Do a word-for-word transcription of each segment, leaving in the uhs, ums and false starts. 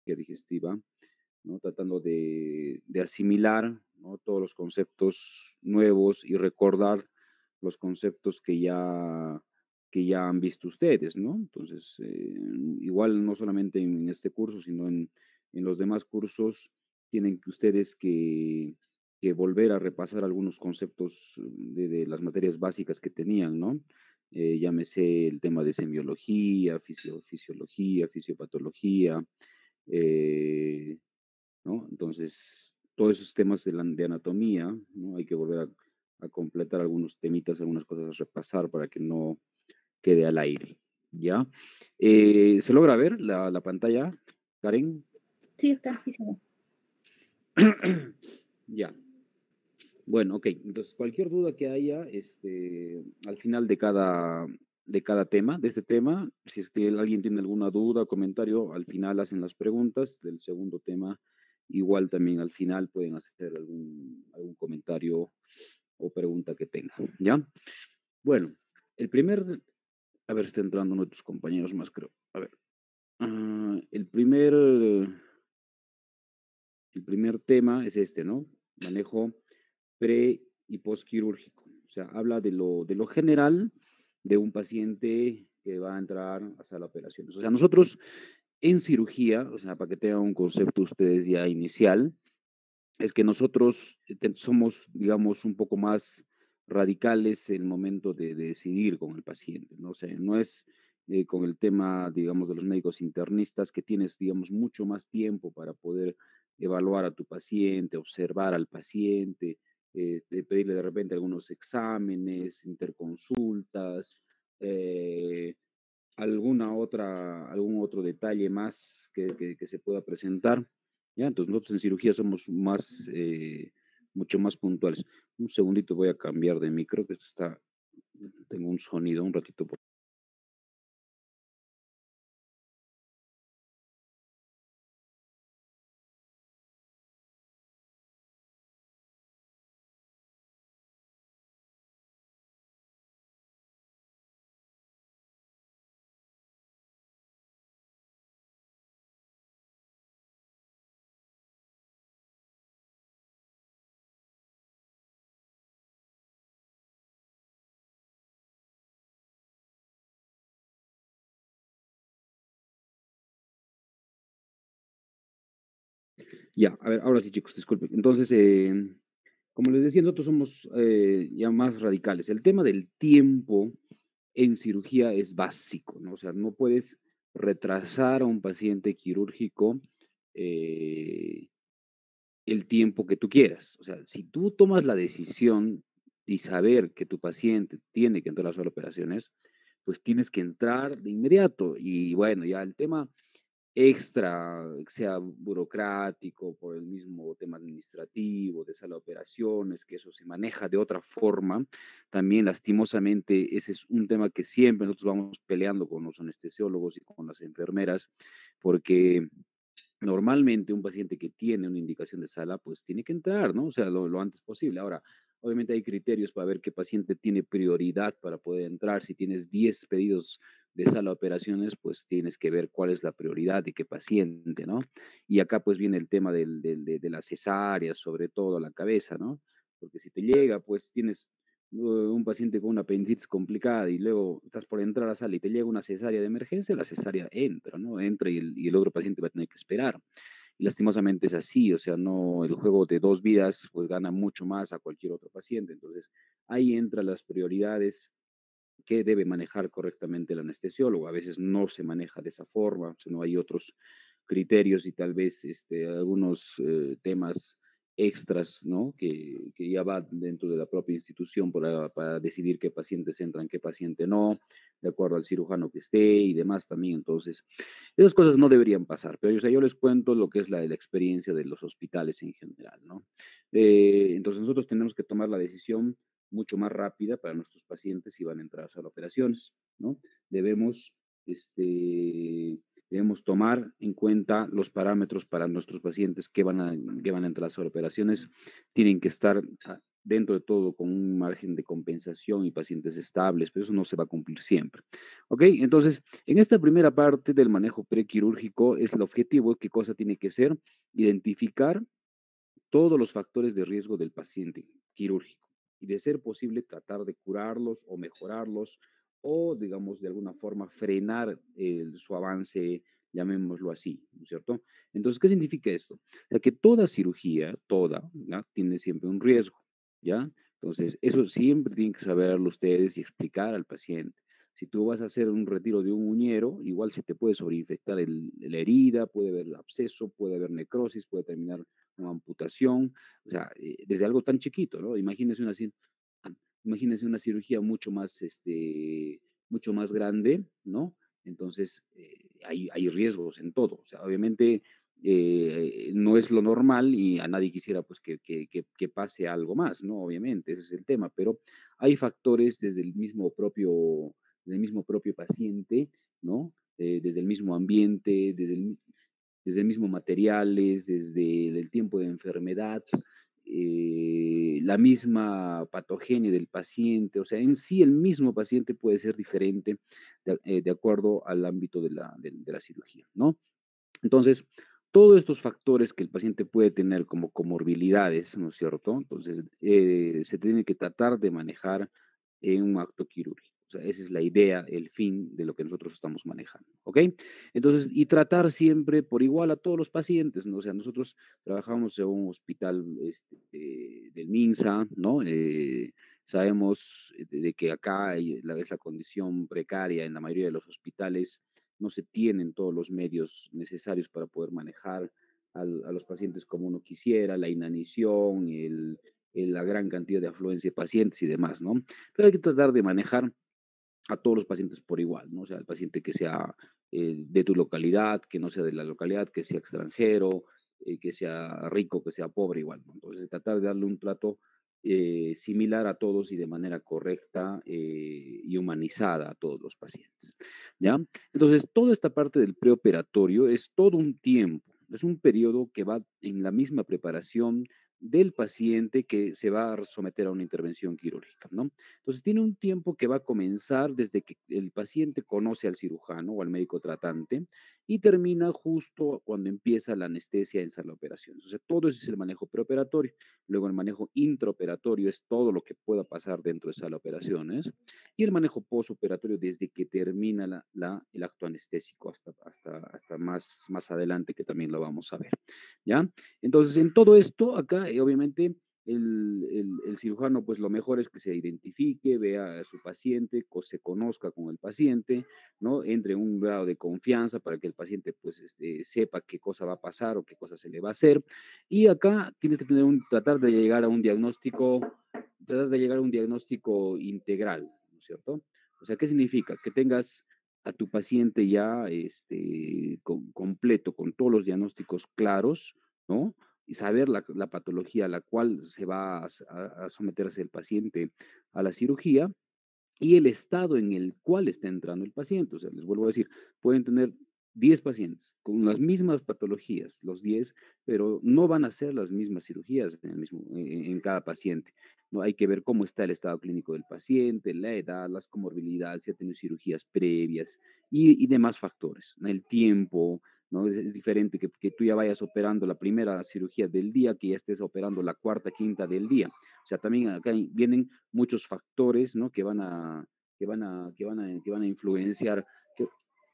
digestiva, ¿no? Tratando de, de asimilar, ¿no? Todos los conceptos nuevos y recordar los conceptos que ya, que ya han visto ustedes, ¿no? Entonces, eh, igual no solamente en este curso, sino en, en los demás cursos, tienen que ustedes que, que volver a repasar algunos conceptos de, de las materias básicas que tenían, ¿no? Eh, llámese el tema de semiología, fisio- fisiología, fisiopatología, eh, ¿no? Entonces, todos esos temas de, la, de anatomía, ¿no? Hay que volver a, a, completar algunos temitas, algunas cosas a repasar para que no quede al aire, ¿ya? Eh, ¿se logra ver la, la pantalla, Karen? Sí, está, sí se ve. Ya. Bueno, ok. Entonces, cualquier duda que haya, este, al final de cada, de cada tema, de este tema, si es que alguien tiene alguna duda o comentario, al final hacen las preguntas del segundo tema. Igual también al final pueden hacer algún, algún comentario o pregunta que tengan, ¿ya? Bueno, el primer, a ver, está entrando nuestros compañeros más, creo. A ver, ah, el primer, el primer tema es este, ¿no? Manejo pre y postquirúrgico. O sea, habla de lo, de lo general de un paciente que va a entrar a sala de operaciones. O sea, nosotros en cirugía, o sea, para que tengan un concepto ustedes ya inicial, es que nosotros eh, te- somos, digamos, un poco más radicales en el momento de, de decidir con el paciente, ¿no? O sea, no es eh, con el tema, digamos, de los médicos internistas que tienes, digamos, mucho más tiempo para poder evaluar a tu paciente, observar al paciente, eh, de pedirle de repente algunos exámenes, interconsultas, eh, alguna otra, algún otro detalle más que, que, que se pueda presentar. ¿Ya? Entonces nosotros en cirugía somos más, eh, mucho más puntuales. Un segundito voy a cambiar de micro, que esto está, tengo un sonido, un ratito. Por... Ya, a ver, ahora sí, chicos, disculpen. Entonces, eh, como les decía, nosotros somos eh, ya más radicales. El tema del tiempo en cirugía es básico, ¿no? O sea, no puedes retrasar a un paciente quirúrgico eh, el tiempo que tú quieras. O sea, si tú tomas la decisión y saber que tu paciente tiene que entrar a las operaciones, pues tienes que entrar de inmediato. Y bueno, ya el tema extra, sea burocrático, por el mismo tema administrativo, de sala de operaciones, que eso se maneja de otra forma. También, lastimosamente, ese es un tema que siempre nosotros vamos peleando con los anestesiólogos y con las enfermeras, porque normalmente un paciente que tiene una indicación de sala, pues tiene que entrar, ¿no? O sea, lo, lo antes posible. Ahora, obviamente hay criterios para ver qué paciente tiene prioridad para poder entrar. Si tienes diez pedidos de sala de operaciones, pues tienes que ver cuál es la prioridad de qué paciente, ¿no? Y acá pues viene el tema del, del, de, de la cesárea, sobre todo a la cabeza, ¿no? Porque si te llega, pues tienes uh, un paciente con una apendicitis complicada y luego estás por entrar a sala y te llega una cesárea de emergencia, la cesárea entra, ¿no? Entra y el, y el otro paciente va a tener que esperar. Y lastimosamente es así, o sea, no, el juego de dos vidas pues gana mucho más a cualquier otro paciente. Entonces, ahí entran las prioridades que debe manejar correctamente el anestesiólogo. A veces no se maneja de esa forma, sino hay otros criterios y tal vez este, algunos eh, temas extras, ¿no? Que, que, ya va dentro de la propia institución para, para decidir qué pacientes entran, qué paciente no, de acuerdo al cirujano que esté y demás también. Entonces, esas cosas no deberían pasar, pero o sea, yo les cuento lo que es la, la experiencia de los hospitales en general, ¿no? Eh, entonces, nosotros tenemos que tomar la decisión mucho más rápida para nuestros pacientes si van a entrar a hacer operaciones, ¿no? Debemos, este, debemos tomar en cuenta los parámetros para nuestros pacientes que van a, que van a entrar a hacer operaciones. Tienen que estar dentro de todo con un margen de compensación y pacientes estables, pero eso no se va a cumplir siempre. ¿Ok? Entonces, en esta primera parte del manejo prequirúrgico es el objetivo, ¿qué cosa tiene que ser? Identificar todos los factores de riesgo del paciente quirúrgico y de ser posible tratar de curarlos o mejorarlos o, digamos, de alguna forma frenar el- su avance, llamémoslo así, ¿no es cierto? Entonces, ¿qué significa esto? O sea, que toda cirugía, toda, ¿ya? Tiene siempre un riesgo, ¿ya? Entonces, eso siempre tienen que saberlo ustedes y explicar al paciente. Si tú vas a hacer un retiro de un uñero, igual se te puede sobreinfectar el- la herida, puede haber absceso, puede haber necrosis, puede terminar con amputación, o sea, eh, desde algo tan chiquito, ¿no? Imagínese una, cir- ah, imagínese una cirugía mucho más, este, mucho más grande, ¿no? Entonces, eh, hay, hay riesgos en todo. O sea, obviamente eh, no es lo normal y a nadie quisiera pues que, que, que, que pase algo más, ¿no? Obviamente, ese es el tema, pero hay factores desde el mismo propio, desde el mismo propio paciente, ¿no? Eh, desde el mismo ambiente, desde el, desde el mismo materiales, desde el tiempo de enfermedad, eh, la misma patogenia del paciente, o sea, en sí el mismo paciente puede ser diferente de, eh, de acuerdo al ámbito de la, de, de la cirugía, ¿no? Entonces, todos estos factores que el paciente puede tener como comorbilidades, ¿no es cierto? Entonces, eh, se tiene que tratar de manejar en un acto quirúrgico. O sea, esa es la idea, el fin de lo que nosotros estamos manejando, ¿ok? Entonces, y tratar siempre por igual a todos los pacientes, ¿no? O sea, nosotros trabajamos en un hospital este, eh, del MINSA, ¿no? Eh, sabemos de, de que acá hay la, es la condición precaria en la mayoría de los hospitales, no se tienen todos los medios necesarios para poder manejar al, a los pacientes como uno quisiera, la inanición, el, el, la gran cantidad de afluencia de pacientes y demás, ¿no? Pero hay que tratar de manejar a todos los pacientes por igual, ¿no? O sea, el paciente que sea eh, de tu localidad, que no sea de la localidad, que sea extranjero, eh, que sea rico, que sea pobre, igual, ¿no? Entonces, tratar de darle un trato eh, similar a todos y de manera correcta eh, y humanizada a todos los pacientes, ¿ya? Entonces, toda esta parte del preoperatorio es todo un tiempo, es un periodo que va en la misma preparación del paciente que se va a someter a una intervención quirúrgica, ¿no? Entonces, tiene un tiempo que va a comenzar desde que el paciente conoce al cirujano o al médico tratante y termina justo cuando empieza la anestesia en sala de operaciones. O sea, todo eso es el manejo preoperatorio. Luego, el manejo intraoperatorio es todo lo que pueda pasar dentro de sala de operaciones. Y el manejo postoperatorio desde que termina la, la, el acto anestésico hasta, hasta, hasta más, más adelante, que también lo vamos a ver. ¿Ya? Entonces, en todo esto, acá, eh, obviamente, el, el, el, cirujano, pues lo mejor es que se identifique, vea a su paciente, se conozca con el paciente, ¿no? Entre un grado de confianza para que el paciente, pues, este, sepa qué cosa va a pasar o qué cosa se le va a hacer. Y acá tienes que tener un, tratar de llegar a un diagnóstico, tratar de llegar a un diagnóstico integral, ¿no es cierto? O sea, ¿qué significa? Que tengas a tu paciente ya este, con, completo, con todos los diagnósticos claros, ¿no? Y saber la, la patología a la cual se va a, a, a someterse el paciente a la cirugía y el estado en el cual está entrando el paciente. O sea, les vuelvo a decir, pueden tener diez pacientes con las mismas patologías, los diez, pero no van a ser las mismas cirugías en, el mismo, en, en cada paciente. ¿No? Hay que ver cómo está el estado clínico del paciente, la edad, las comorbilidades, si ha tenido cirugías previas y, y demás factores, ¿no? El tiempo, ¿no? Es, es diferente que, que, tú ya vayas operando la primera cirugía del día, que ya estés operando la cuarta, quinta del día. O sea, también acá vienen muchos factores, ¿no? Que van a, que van a, que van a, que van a influenciar, que,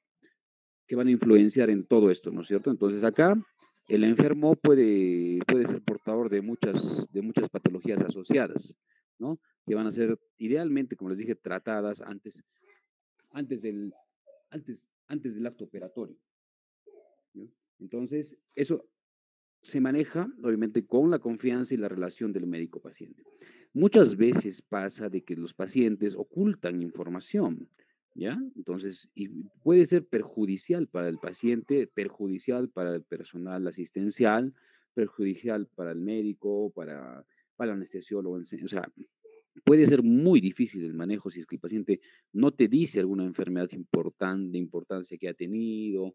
que van a influenciar en todo esto, ¿no es cierto? Entonces acá el enfermo puede, puede ser portador de muchas, de muchas patologías asociadas, ¿no? Que van a ser idealmente, como les dije, tratadas antes, antes, del, antes, antes del acto operatorio, ¿no? Entonces, eso se maneja, obviamente, con la confianza y la relación del médico-paciente. Muchas veces pasa de que los pacientes ocultan información, ¿ya? Entonces, y puede ser perjudicial para el paciente, perjudicial para el personal asistencial, perjudicial para el médico, para, para el anestesiólogo, o sea, puede ser muy difícil el manejo si es que el paciente no te dice alguna enfermedad importante, de importancia que ha tenido,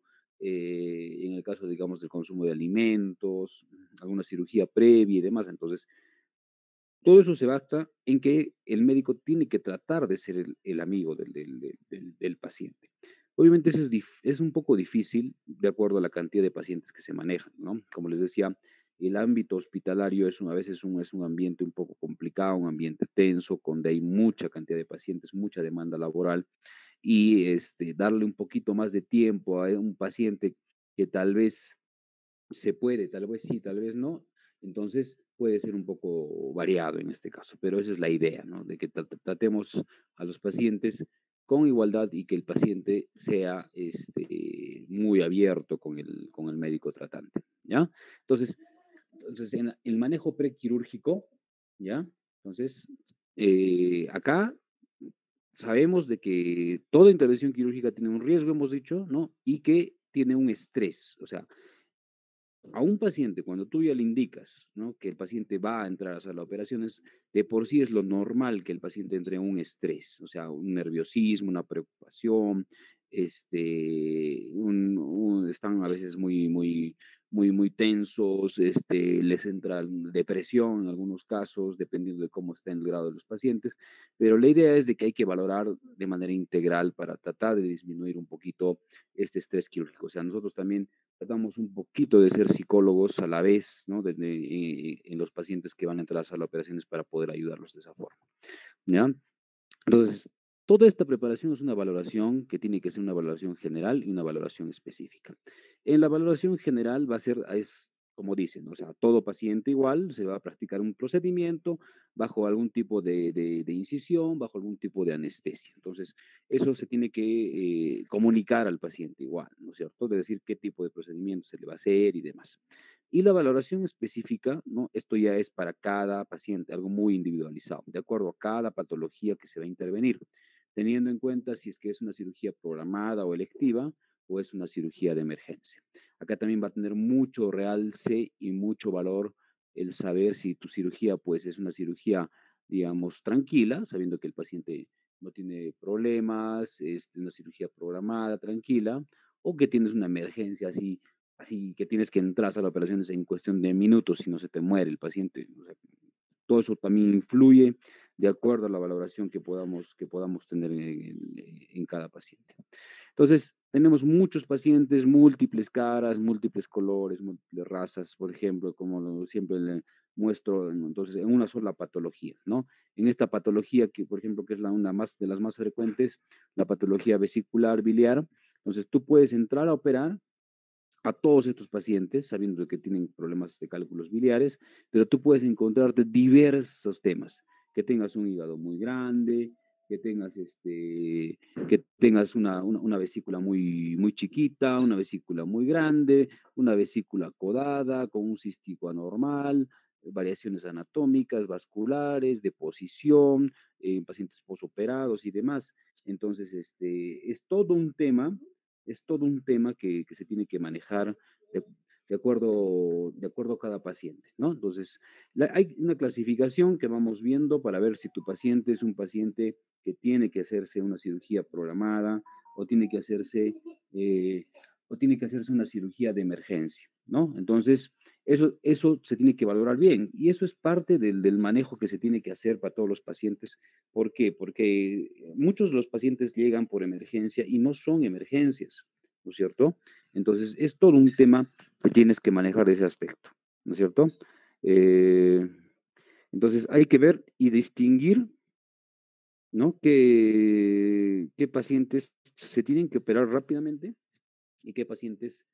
eh, en el caso, digamos, del consumo de alimentos, alguna cirugía previa y demás. Entonces, todo eso se basa en que el médico tiene que tratar de ser el, el amigo del, del- del- del- del paciente. Obviamente eso es, dif- es un poco difícil de acuerdo a la cantidad de pacientes que se manejan, ¿no? Como les decía, el ámbito hospitalario es un- a veces un, es un ambiente un poco complicado, un ambiente tenso, donde hay mucha cantidad de pacientes, mucha demanda laboral y este, darle un poquito más de tiempo a un paciente que tal vez se puede, tal vez sí, tal vez no. Entonces puede ser un poco variado en este caso, pero esa es la idea, ¿no? De que tra- tra- tratemos a los pacientes con igualdad y que el paciente sea este, muy abierto con el, con el médico tratante, ¿ya? Entonces, entonces en el manejo prequirúrgico, ¿ya? Entonces, eh, acá sabemos de que toda intervención quirúrgica tiene un riesgo, hemos dicho, ¿no? Y que tiene un estrés, o sea, a un paciente, cuando tú ya le indicas, ¿no? Que el paciente va a entrar a sala de operaciones, de por sí es lo normal que el paciente entre en un estrés, o sea, un nerviosismo, una preocupación, este, un- un- están a veces muy, muy, muy, muy tensos, este, les entra depresión en algunos casos, dependiendo de cómo está el grado de los pacientes, pero la idea es de que hay que valorar de manera integral para tratar de disminuir un poquito este estrés quirúrgico. O sea, nosotros también tratamos un poquito de ser psicólogos a la vez, ¿no? De, de, eh, en los pacientes que van a entrar a sala de operaciones para poder ayudarlos de esa forma, ¿ya? Entonces, toda esta preparación es una valoración que tiene que ser una valoración general y una valoración específica. En la valoración general va a ser, es como dicen, o sea, todo paciente igual, se va a practicar un procedimiento bajo algún tipo de, de, de incisión, bajo algún tipo de anestesia. Entonces, eso se tiene que eh, comunicar al paciente igual, ¿no es cierto? De decir qué tipo de procedimiento se le va a hacer y demás. Y la valoración específica, ¿no? Esto ya es para cada paciente, algo muy individualizado, de acuerdo a cada patología que se va a intervenir, teniendo en cuenta si es que es una cirugía programada o electiva o es una cirugía de emergencia. Acá también va a tener mucho realce y mucho valor el saber si tu cirugía, pues, es una cirugía, digamos, tranquila, sabiendo que el paciente no tiene problemas, es una cirugía programada, tranquila, o que tienes una emergencia así así que tienes que entrar a las operaciones en cuestión de minutos, si no se te muere el paciente. O sea, todo eso también influye de acuerdo a la valoración que podamos, que podamos tener en, en- en cada paciente. Entonces, tenemos muchos pacientes, múltiples caras, múltiples colores, múltiples razas, por ejemplo, como lo- siempre le muestro, en- entonces, en una sola patología, ¿no? En esta patología, que por ejemplo, que es la una más de las más frecuentes, la patología vesicular biliar, entonces tú puedes entrar a operar a todos estos pacientes, sabiendo que tienen problemas de cálculos biliares, pero tú puedes encontrarte diversos temas, que tengas un hígado muy grande, que tengas, este, que tengas una, una, una vesícula muy, muy chiquita, una vesícula muy grande, una vesícula acodada, con un cístico anormal, variaciones anatómicas, vasculares, de posición, en pacientes posoperados y demás. Entonces, este, es todo un tema es todo un tema que, que se tiene que manejar de, de, acuerdo, de acuerdo a cada paciente, ¿no? Entonces, la, hay una clasificación que vamos viendo para ver si tu paciente es un paciente que tiene que hacerse una cirugía programada o tiene que hacerse, eh, o tiene que hacerse una cirugía de emergencia, ¿no? Entonces, eso, eso se tiene que valorar bien y eso es parte del, del manejo que se tiene que hacer para todos los pacientes. ¿Por qué? Porque muchos de los pacientes llegan por emergencia y no son emergencias, ¿no es cierto? Entonces, es todo un tema que tienes que manejar ese aspecto, ¿no es cierto? Eh, entonces, hay que ver y distinguir, ¿no? ¿Qué, qué pacientes se tienen que operar rápidamente y qué pacientes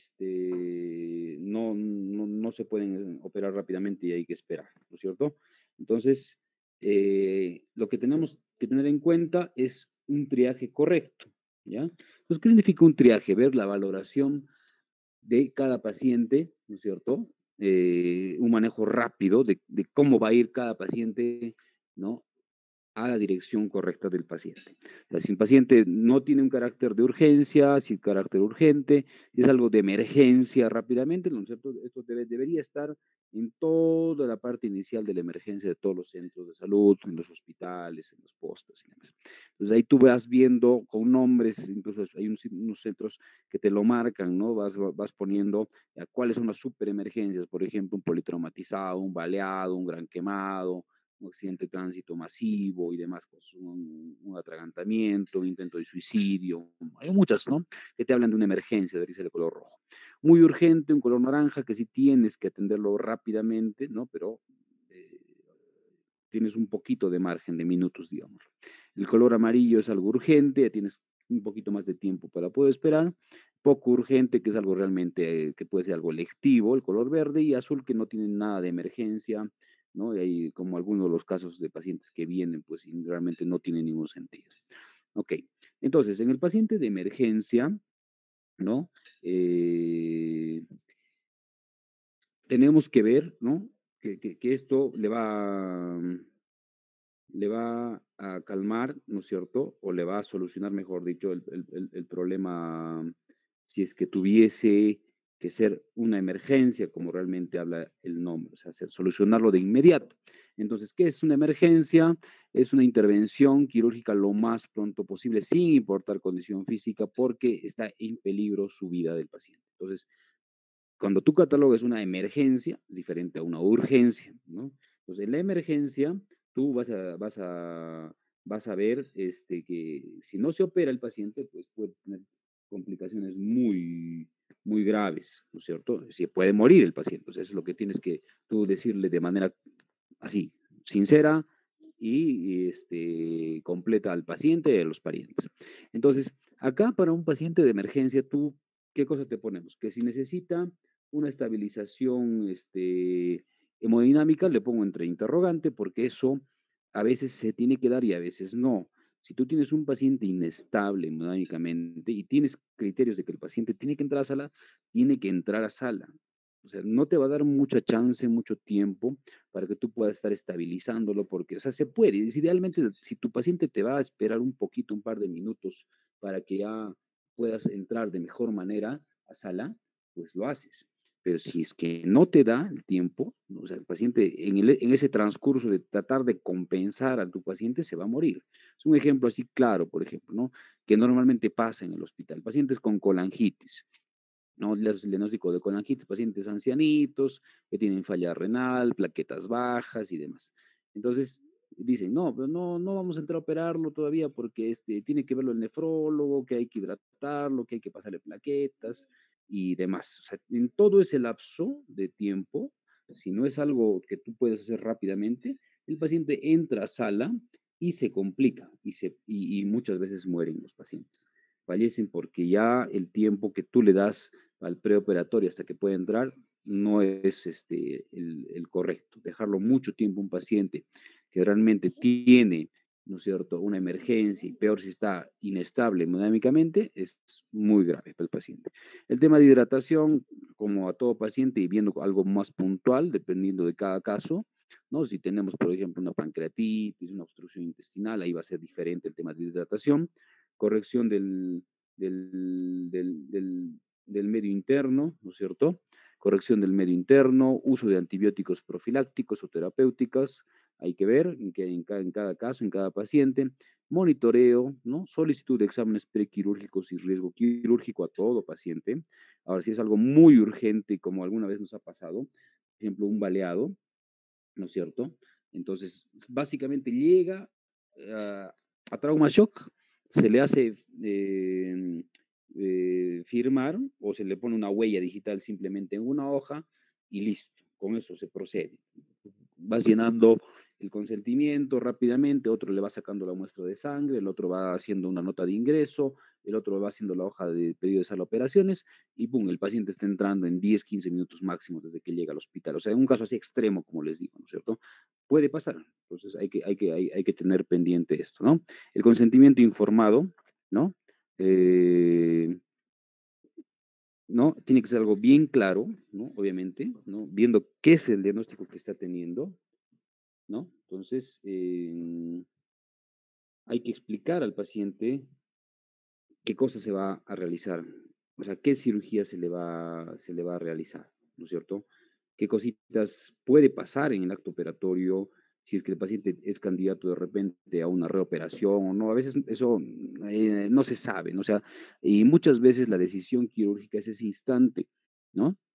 este, no, no, no se pueden operar rápidamente y hay que esperar, ¿no es cierto? Entonces, eh, lo que tenemos que tener en cuenta es un triaje correcto, ¿ya? Entonces, ¿qué significa un triaje? Ver la valoración de cada paciente, ¿no es cierto? Eh, un manejo rápido de, de cómo va a ir cada paciente, ¿no? A la dirección correcta del paciente. O sea, si un paciente no tiene un carácter de urgencia, si el carácter urgente, si es algo de emergencia rápidamente, ¿no es cierto? Esto debe, debería estar en toda la parte inicial de la emergencia de todos los centros de salud, en los hospitales, en los postas y demás. Entonces ahí tú vas viendo con nombres, incluso hay un, unos centros que te lo marcan, ¿no? Vas, vas poniendo a cuáles son las superemergencias, por ejemplo, un politraumatizado, un baleado, un gran quemado, un accidente de tránsito masivo y demás cosas, un, un atragantamiento, un intento de suicidio, hay muchas, ¿no? Que te hablan de una emergencia, debería ser de color rojo. Muy urgente, un color naranja, que sí tienes que atenderlo rápidamente, ¿no? Pero eh, tienes un poquito de margen de minutos, digamos. El color amarillo es algo urgente, ya tienes un poquito más de tiempo para poder esperar. Poco urgente, que es algo realmente, eh, que puede ser algo lectivo, el color verde, y azul, que no tiene nada de emergencia, ¿no? Y ahí, como algunos de los casos de pacientes que vienen, pues y realmente no tiene ningún sentido. Ok, entonces, en el paciente de emergencia, ¿no? Eh, tenemos que ver, ¿no? Que, que, que esto le va, le va a calmar, ¿no es cierto? O le va a solucionar, mejor dicho, el, el- el- el problema, si es que tuviese que ser una emergencia, como realmente habla el nombre, o sea, hacer- solucionarlo de inmediato. Entonces, ¿qué es una emergencia? Es una intervención quirúrgica lo más pronto posible, sin importar condición física, porque está en peligro su vida del paciente. Entonces, cuando tú catalogas una emergencia, es diferente a una urgencia, ¿no? Entonces, en la emergencia, tú vas a, vas a, vas a ver este, que si no se opera el paciente, pues puede tener complicaciones muy, muy graves, ¿no es cierto? Si puede morir el paciente. Entonces, eso es lo que tienes que tú decirle de manera así, sincera y, y, este, completa al paciente y a los parientes. Entonces, acá para un paciente de emergencia, tú, ¿qué cosa te ponemos? Que si necesita una estabilización este, hemodinámica, le pongo entre interrogante, porque eso a veces se tiene que dar y a veces no. Si tú tienes un paciente inestable hemodinámicamente y tienes criterios de que el paciente tiene que entrar a sala, tiene que entrar a sala. O sea, no te va a dar mucha chance, mucho tiempo para que tú puedas estar estabilizándolo, porque, o sea, se puede. Es idealmente, si tu paciente te va a esperar un poquito, un par de minutos, para que ya puedas entrar de mejor manera a sala, pues lo haces. Pero si es que no te da el tiempo, o sea, el paciente en, el- en ese transcurso de tratar de compensar a tu paciente se va a morir. Es un ejemplo así claro, por ejemplo, ¿no? Que normalmente pasa en el hospital. Pacientes con colangitis, ¿no? Los diagnósticos de colangitis, pacientes ancianitos que tienen falla renal, plaquetas bajas y demás. Entonces, dicen, no, pero no, no vamos a entrar a operarlo todavía porque este, tiene que verlo el nefrólogo, que hay que hidratarlo, que hay que pasarle plaquetas y demás. O sea, en todo ese lapso de tiempo, si no es algo que tú puedes hacer rápidamente, el paciente entra a sala y se complica y, se, y, y muchas veces mueren los pacientes. Fallecen porque ya el tiempo que tú le das al preoperatorio hasta que puede entrar, no es este, el, el correcto. Dejarlo mucho tiempo un paciente que realmente tiene, ¿no es cierto?, una emergencia y peor si está inestable hemodinámicamente, es muy grave para el paciente. El tema de hidratación, como a todo paciente y viendo algo más puntual, dependiendo de cada caso, ¿no? Si tenemos, por ejemplo, una pancreatitis, una obstrucción intestinal, ahí va a ser diferente el tema de hidratación. Corrección del, del, del, del del medio interno, ¿no es cierto? Corrección del medio interno, uso de antibióticos profilácticos o terapéuticas, hay que ver en, que, en, cada, en cada caso, en cada paciente, monitoreo, ¿no? Solicitud de exámenes prequirúrgicos y riesgo quirúrgico a todo paciente. Ahora, si es algo muy urgente, como alguna vez nos ha pasado, por ejemplo, un baleado, ¿no es cierto? Entonces, básicamente llega uh, a trauma shock, se le hace eh, eh, firmar o se le pone una huella digital simplemente en una hoja y listo, con eso se procede. Vas llenando el consentimiento rápidamente, otro le va sacando la muestra de sangre, el otro va haciendo una nota de ingreso, el otro va haciendo la hoja de pedido de sala de operaciones y pum, el paciente está entrando en diez, quince minutos máximo desde que llega al hospital. O sea, en un caso así extremo, como les digo, ¿no es cierto? Puede pasar. Entonces hay que, hay que, hay, hay que tener pendiente esto, ¿no? El consentimiento informado, ¿no? Eh, ¿no? Tiene que ser algo bien claro, ¿no? Obviamente, ¿no? Viendo qué es el diagnóstico que está teniendo, ¿no? Entonces, eh, hay que explicar al paciente qué cosa se va a realizar, o sea, qué cirugía se le va, se le va a realizar, ¿no es cierto? ¿Qué cositas puede pasar en el acto operatorio si es que el paciente es candidato de repente a una reoperación o no? A veces eso eh, no se sabe, ¿no? O sea, y muchas veces la decisión quirúrgica es ese instante, ¿no?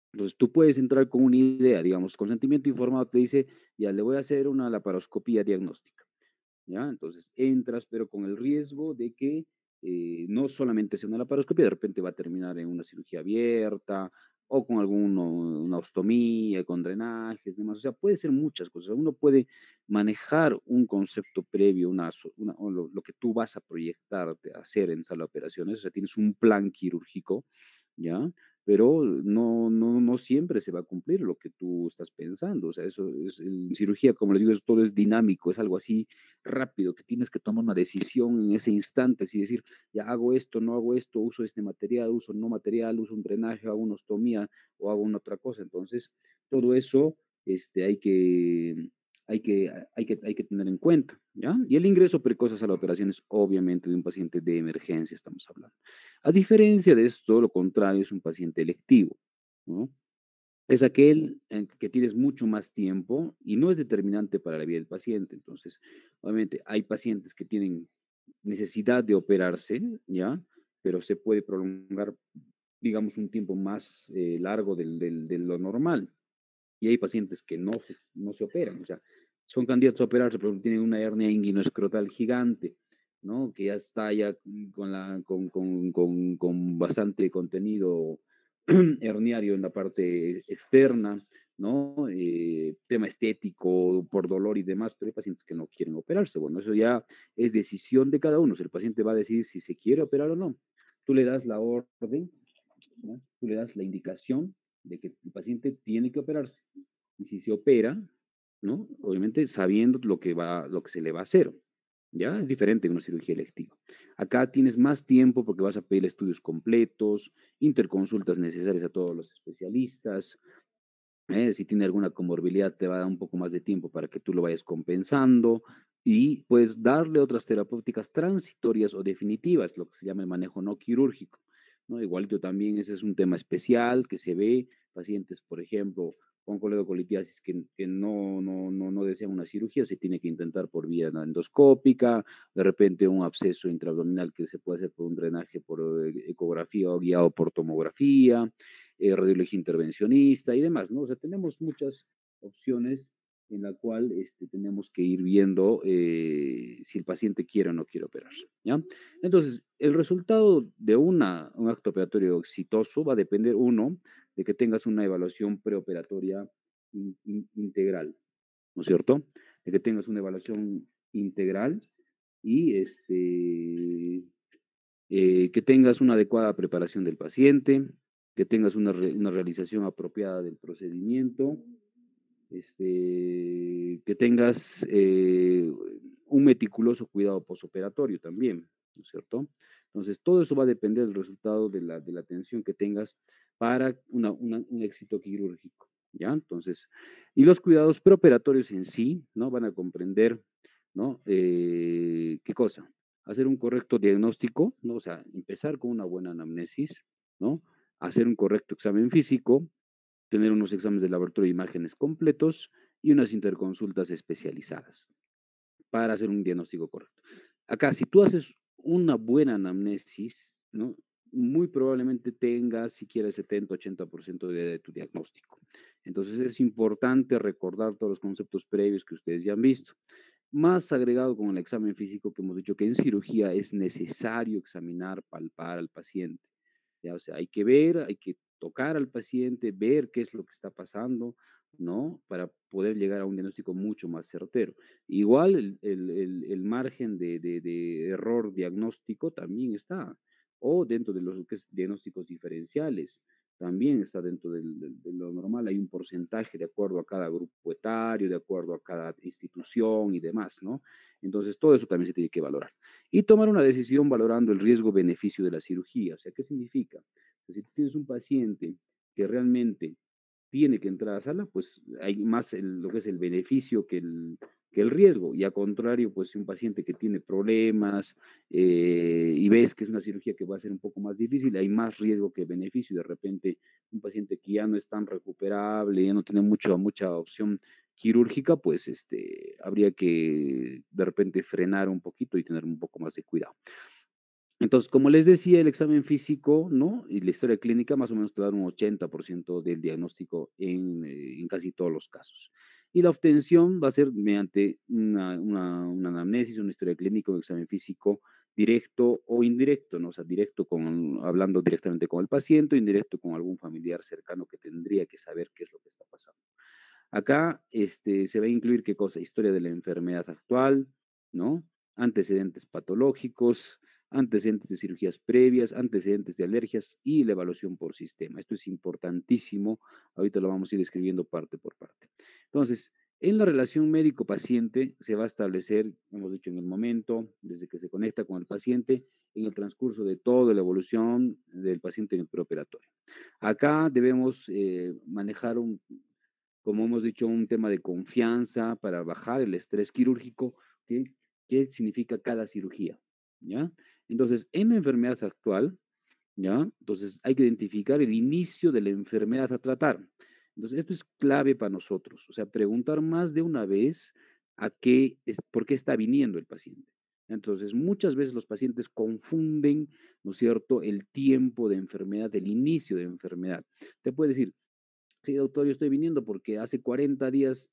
Entonces, tú puedes entrar con una idea, digamos, consentimiento informado te dice, ya le voy a hacer una laparoscopía diagnóstica, ¿ya? Entonces, entras, pero con el riesgo de que eh, no solamente sea una laparoscopía, de repente va a terminar en una cirugía abierta o con alguna una ostomía, con drenajes, demás. O sea, puede ser muchas cosas. Uno puede manejar un concepto previo, una, so- una- o lo, lo que tú vas a proyectarte a hacer en sala de operaciones. O sea, tienes un plan quirúrgico, ¿ya? Pero no, no, no siempre se va a cumplir lo que tú estás pensando. O sea, eso es, en cirugía, como les digo, es, todo es dinámico, es algo así rápido, que tienes que tomar una decisión en ese instante, así decir, ya hago esto, no hago esto, uso este material, uso no material, uso un drenaje, hago una ostomía o hago una otra cosa. Entonces, todo eso este, hay que, hay que, hay que, hay que tener en cuenta, ¿ya? Y el ingreso precoz a la operación es obviamente de un paciente de emergencia, estamos hablando. A diferencia de esto, lo contrario es un paciente electivo, ¿no? Es aquel en que tienes mucho más tiempo y no es determinante para la vida del paciente. Entonces, obviamente, hay pacientes que tienen necesidad de operarse, ¿ya? Pero se puede prolongar, digamos, un tiempo más eh, largo del, del- de lo normal. Y hay pacientes que no se, no se operan, o sea, son candidatos a operarse, pero tienen una hernia inguinoescrotal gigante, ¿no? Que ya está ya con, la, con, con, con, con bastante contenido herniario en la parte externa, ¿no? Eh, tema estético, por dolor y demás, pero hay pacientes que no quieren operarse. Bueno, eso ya es decisión de cada uno. Si el paciente va a decidir si se quiere operar o no. Tú le das la orden, ¿no? Tú le das la indicación de que el paciente tiene que operarse. Y si se opera, ¿no? Obviamente sabiendo lo que va, lo que se le va a hacer. ¿Ya? Es diferente de una cirugía electiva. Acá tienes más tiempo porque vas a pedir estudios completos, interconsultas necesarias a todos los especialistas. ¿Eh? Si tiene alguna comorbilidad, te va a dar un poco más de tiempo para que tú lo vayas compensando y puedes darle otras terapéuticas transitorias o definitivas, lo que se llama el manejo no quirúrgico, ¿no? Igualito también ese es un tema especial que se ve, pacientes, por ejemplo, con coledocolitiasis que, que no, no, no, no desean una cirugía, se tiene que intentar por vía endoscópica, de repente un absceso intraabdominal que se puede hacer por un drenaje por eh, ecografía o guiado por tomografía, eh, radiología intervencionista y demás, ¿no? O sea, tenemos muchas opciones en la cual este, tenemos que ir viendo eh, si el paciente quiere o no quiere operarse, ¿ya? Entonces, el resultado de una, un acto operatorio exitoso va a depender, uno, de que tengas una evaluación preoperatoria in- in- integral, ¿no es cierto? De que tengas una evaluación integral y este, eh, que tengas una adecuada preparación del paciente, que tengas una, re- una realización apropiada del procedimiento, este, que tengas eh, un meticuloso cuidado posoperatorio también, ¿no es cierto? Entonces, todo eso va a depender del resultado de la, de la atención que tengas para una- una- un éxito quirúrgico, ¿ya? Entonces, y los cuidados preoperatorios en sí, ¿no? Van a comprender, ¿no? Eh, ¿qué cosa? Hacer un correcto diagnóstico, ¿no? O sea, empezar con una buena anamnesis, ¿no? Hacer un correcto examen físico, tener unos exámenes de laboratorio de imágenes completos y unas interconsultas especializadas para hacer un diagnóstico correcto. Acá, si tú haces una buena anamnesis, ¿no? Muy probablemente tengas siquiera el setenta ochenta por ciento de, de tu diagnóstico. Entonces es importante recordar todos los conceptos previos que ustedes ya han visto. Más agregado con el examen físico que hemos dicho que en cirugía es necesario examinar, palpar al paciente. ¿Ya? O sea, hay que ver, hay que tocar al paciente, ver qué es lo que está pasando, ¿no? Para poder llegar a un diagnóstico mucho más certero. Igual el, el- el- el margen de, de- de error diagnóstico también está, o dentro de los que es diagnósticos diferenciales, también está dentro del- del- de lo normal. Hay un porcentaje de acuerdo a cada grupo etario, de acuerdo a cada institución y demás, ¿no? Entonces, todo eso también se tiene que valorar. Y tomar una decisión valorando el riesgo-beneficio de la cirugía. O sea, ¿qué significa? Que si tú tienes un paciente que realmente tiene que entrar a sala, pues hay más el- lo que es el beneficio que el, que el riesgo. Y a contrario, pues si un paciente que tiene problemas eh, y ves que es una cirugía que va a ser un poco más difícil, hay más riesgo que beneficio. De repente, un paciente que ya no es tan recuperable, ya no tiene mucha, mucha opción quirúrgica, pues este, habría que de repente frenar un poquito y tener un poco más de cuidado. Entonces, como les decía, el examen físico, ¿no? Y la historia clínica más o menos te va a dar un ochenta por ciento del diagnóstico en, eh, en casi todos los casos. Y la obtención va a ser mediante una, una, una anamnesis, una historia clínica, un examen físico directo o indirecto, ¿no? O sea, directo con, hablando directamente con el paciente, indirecto con algún familiar cercano que tendría que saber qué es lo que está pasando. Acá este, se va a incluir qué cosa, historia de la enfermedad actual, ¿no? Antecedentes patológicos, antecedentes de cirugías previas, antecedentes de alergias y la evaluación por sistema. Esto es importantísimo. Ahorita lo vamos a ir escribiendo parte por parte. Entonces, en la relación médico-paciente se va a establecer, hemos dicho en el momento, desde que se conecta con el paciente, en el transcurso de toda la evolución del paciente en el preoperatorio. Acá debemos eh, manejar un, como hemos dicho, un tema de confianza para bajar el estrés quirúrgico, ¿qué, qué significa cada cirugía? ¿Ya? Entonces, en la enfermedad actual, ¿ya? Entonces, hay que identificar el inicio de la enfermedad a tratar. Entonces, esto es clave para nosotros, o sea, preguntar más de una vez a qué es, por qué está viniendo el paciente. Entonces, muchas veces los pacientes confunden, ¿no es cierto?, el tiempo de enfermedad, el inicio de enfermedad. Te puede decir, sí, doctor, yo estoy viniendo porque hace cuarenta días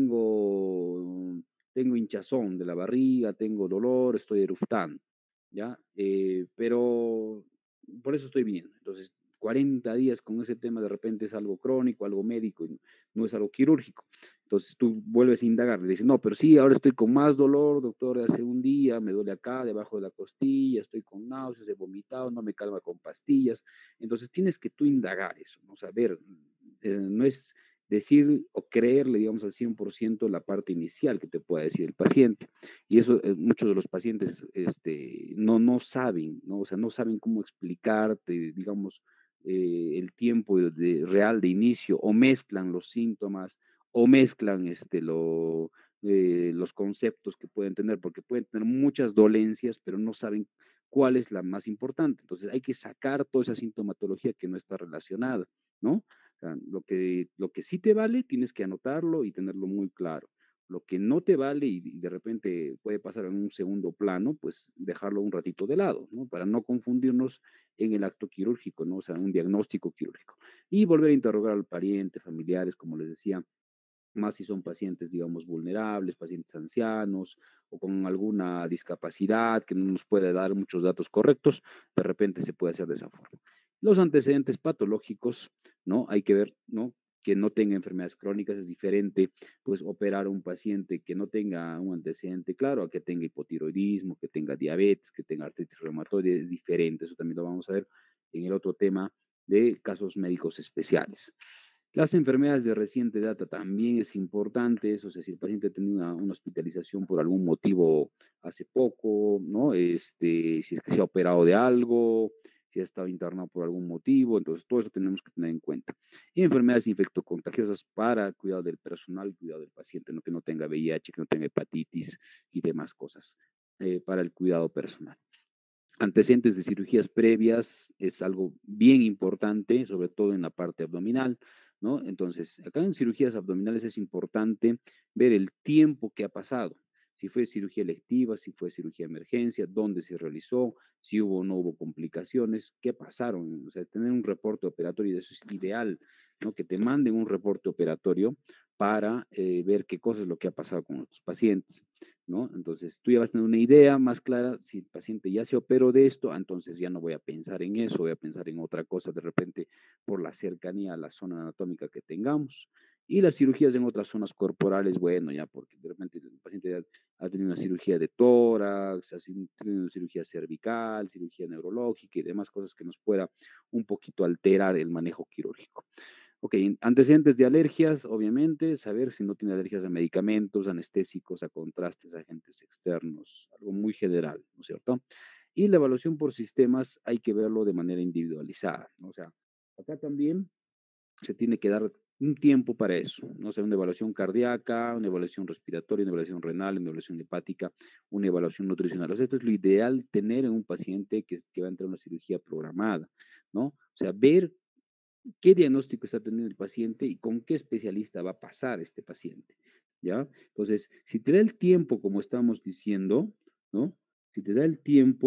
tengo, tengo hinchazón de la barriga, tengo dolor, estoy eruftando, ¿ya? Eh, pero por eso estoy viniendo. Entonces, cuarenta días con ese tema de repente es algo crónico, algo médico, y no es algo quirúrgico. Entonces tú vuelves a indagar, le dices, no, pero sí, ahora estoy con más dolor, doctor, hace un día, me duele acá, debajo de la costilla, estoy con náuseas, he vomitado, no me calma con pastillas. Entonces tienes que tú indagar eso, ¿no? Saber, eh, no es decir o creerle, digamos, al cien por ciento la parte inicial que te pueda decir el paciente. Y eso eh, muchos de los pacientes este, no, no saben, ¿no? O sea, no saben cómo explicarte, digamos, eh, el tiempo de, de- real de inicio, o mezclan los síntomas, o mezclan este, lo, eh, los conceptos que pueden tener, porque pueden tener muchas dolencias, pero no saben cuál es la más importante. Entonces hay que sacar toda esa sintomatología que no está relacionada, ¿no? O sea, lo que, lo que sí te vale, tienes que anotarlo y tenerlo muy claro. Lo que no te vale y, y de repente puede pasar en un segundo plano, pues dejarlo un ratito de lado, ¿no? Para no confundirnos en el acto quirúrgico, ¿no? O sea, un diagnóstico quirúrgico. Y volver a interrogar al pariente, familiares, como les decía, más si son pacientes, digamos, vulnerables, pacientes ancianos o con alguna discapacidad que no nos puede dar muchos datos correctos, de repente se puede hacer de esa forma. Los antecedentes patológicos, ¿no? Hay que ver, ¿no? Que no tenga enfermedades crónicas es diferente, pues operar a un paciente que no tenga un antecedente claro, a que tenga hipotiroidismo, que tenga diabetes, que tenga artritis reumatoide, es diferente. Eso también lo vamos a ver en el otro tema de casos médicos especiales. Las enfermedades de reciente data también es importante, eso es decir, el paciente ha tenido una, una hospitalización por algún motivo hace poco, ¿no? Este, si es que se ha operado de algo, si ha estado internado por algún motivo, entonces todo eso tenemos que tener en cuenta. Y enfermedades infectocontagiosas para el cuidado del personal, cuidado del paciente, ¿no? Que no tenga V I H, que no tenga hepatitis y demás cosas eh, para el cuidado personal. Antecedentes de cirugías previas es algo bien importante, sobre todo en la parte abdominal, ¿no? Entonces, acá en cirugías abdominales es importante ver el tiempo que ha pasado, si fue cirugía electiva, si fue cirugía de emergencia, dónde se realizó, si hubo o no hubo complicaciones, qué pasaron, o sea, tener un reporte operatorio, y eso es ideal, ¿no? Que te manden un reporte operatorio para eh, ver qué cosa es lo que ha pasado con los pacientes. ¿No? Entonces tú ya vas a tener una idea más clara, si el paciente ya se operó de esto, entonces ya no voy a pensar en eso, voy a pensar en otra cosa de repente por la cercanía a la zona anatómica que tengamos. Y las cirugías en otras zonas corporales, bueno, ya porque de repente el paciente ya ha tenido una cirugía de tórax, ha tenido una cirugía cervical, cirugía neurológica y demás cosas que nos pueda un poquito alterar el manejo quirúrgico. Ok, antecedentes de alergias, obviamente, saber si no tiene alergias a medicamentos, anestésicos, a contrastes, a agentes externos, algo muy general, ¿no es cierto? Y la evaluación por sistemas hay que verlo de manera individualizada, ¿no? O sea, acá también se tiene que dar un tiempo para eso, ¿no? O sea, una evaluación cardíaca, una evaluación respiratoria, una evaluación renal, una evaluación hepática, una evaluación nutricional. O sea, esto es lo ideal tener en un paciente que, que va a entrar a una cirugía programada, ¿no? O sea, ver qué diagnóstico está teniendo el paciente y con qué especialista va a pasar este paciente, ¿ya? Entonces, si te da el tiempo, como estamos diciendo, ¿no? Si te da el tiempo,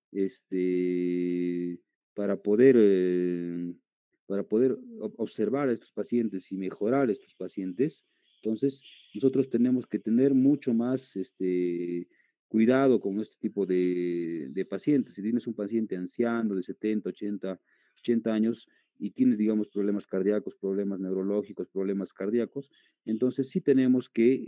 este, para poder, eh, para poder ob- observar a estos pacientes y mejorar a estos pacientes. Entonces, nosotros tenemos que tener mucho más este, cuidado con este tipo de, de pacientes. Si tienes un paciente anciano de setenta ochenta ochenta años y tiene, digamos, problemas cardíacos, problemas neurológicos, problemas cardíacos, entonces sí tenemos que,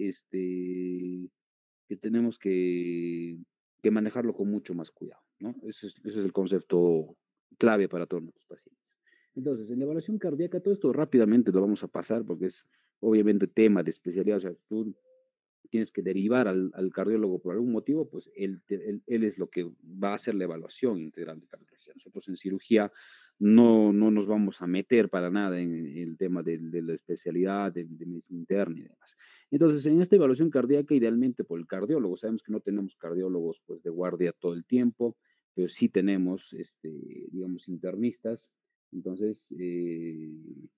este, que tenemos que, que manejarlo con mucho más cuidado, ¿no? Ese es, ese es el concepto clave para todos nuestros pacientes. Entonces, en la evaluación cardíaca, todo esto rápidamente lo vamos a pasar porque es obviamente tema de especialidad, o sea, tú tienes que derivar al, al cardiólogo por algún motivo, pues él, te- él, él es lo que va a hacer la evaluación integral de cardiología. Nosotros en cirugía no, no nos vamos a meter para nada en el tema de, de la especialidad, de, de medicina interna y demás. Entonces, en esta evaluación cardíaca, idealmente por el cardiólogo, sabemos que no tenemos cardiólogos pues, de guardia todo el tiempo, pero sí tenemos, este, digamos, internistas. Entonces, eh,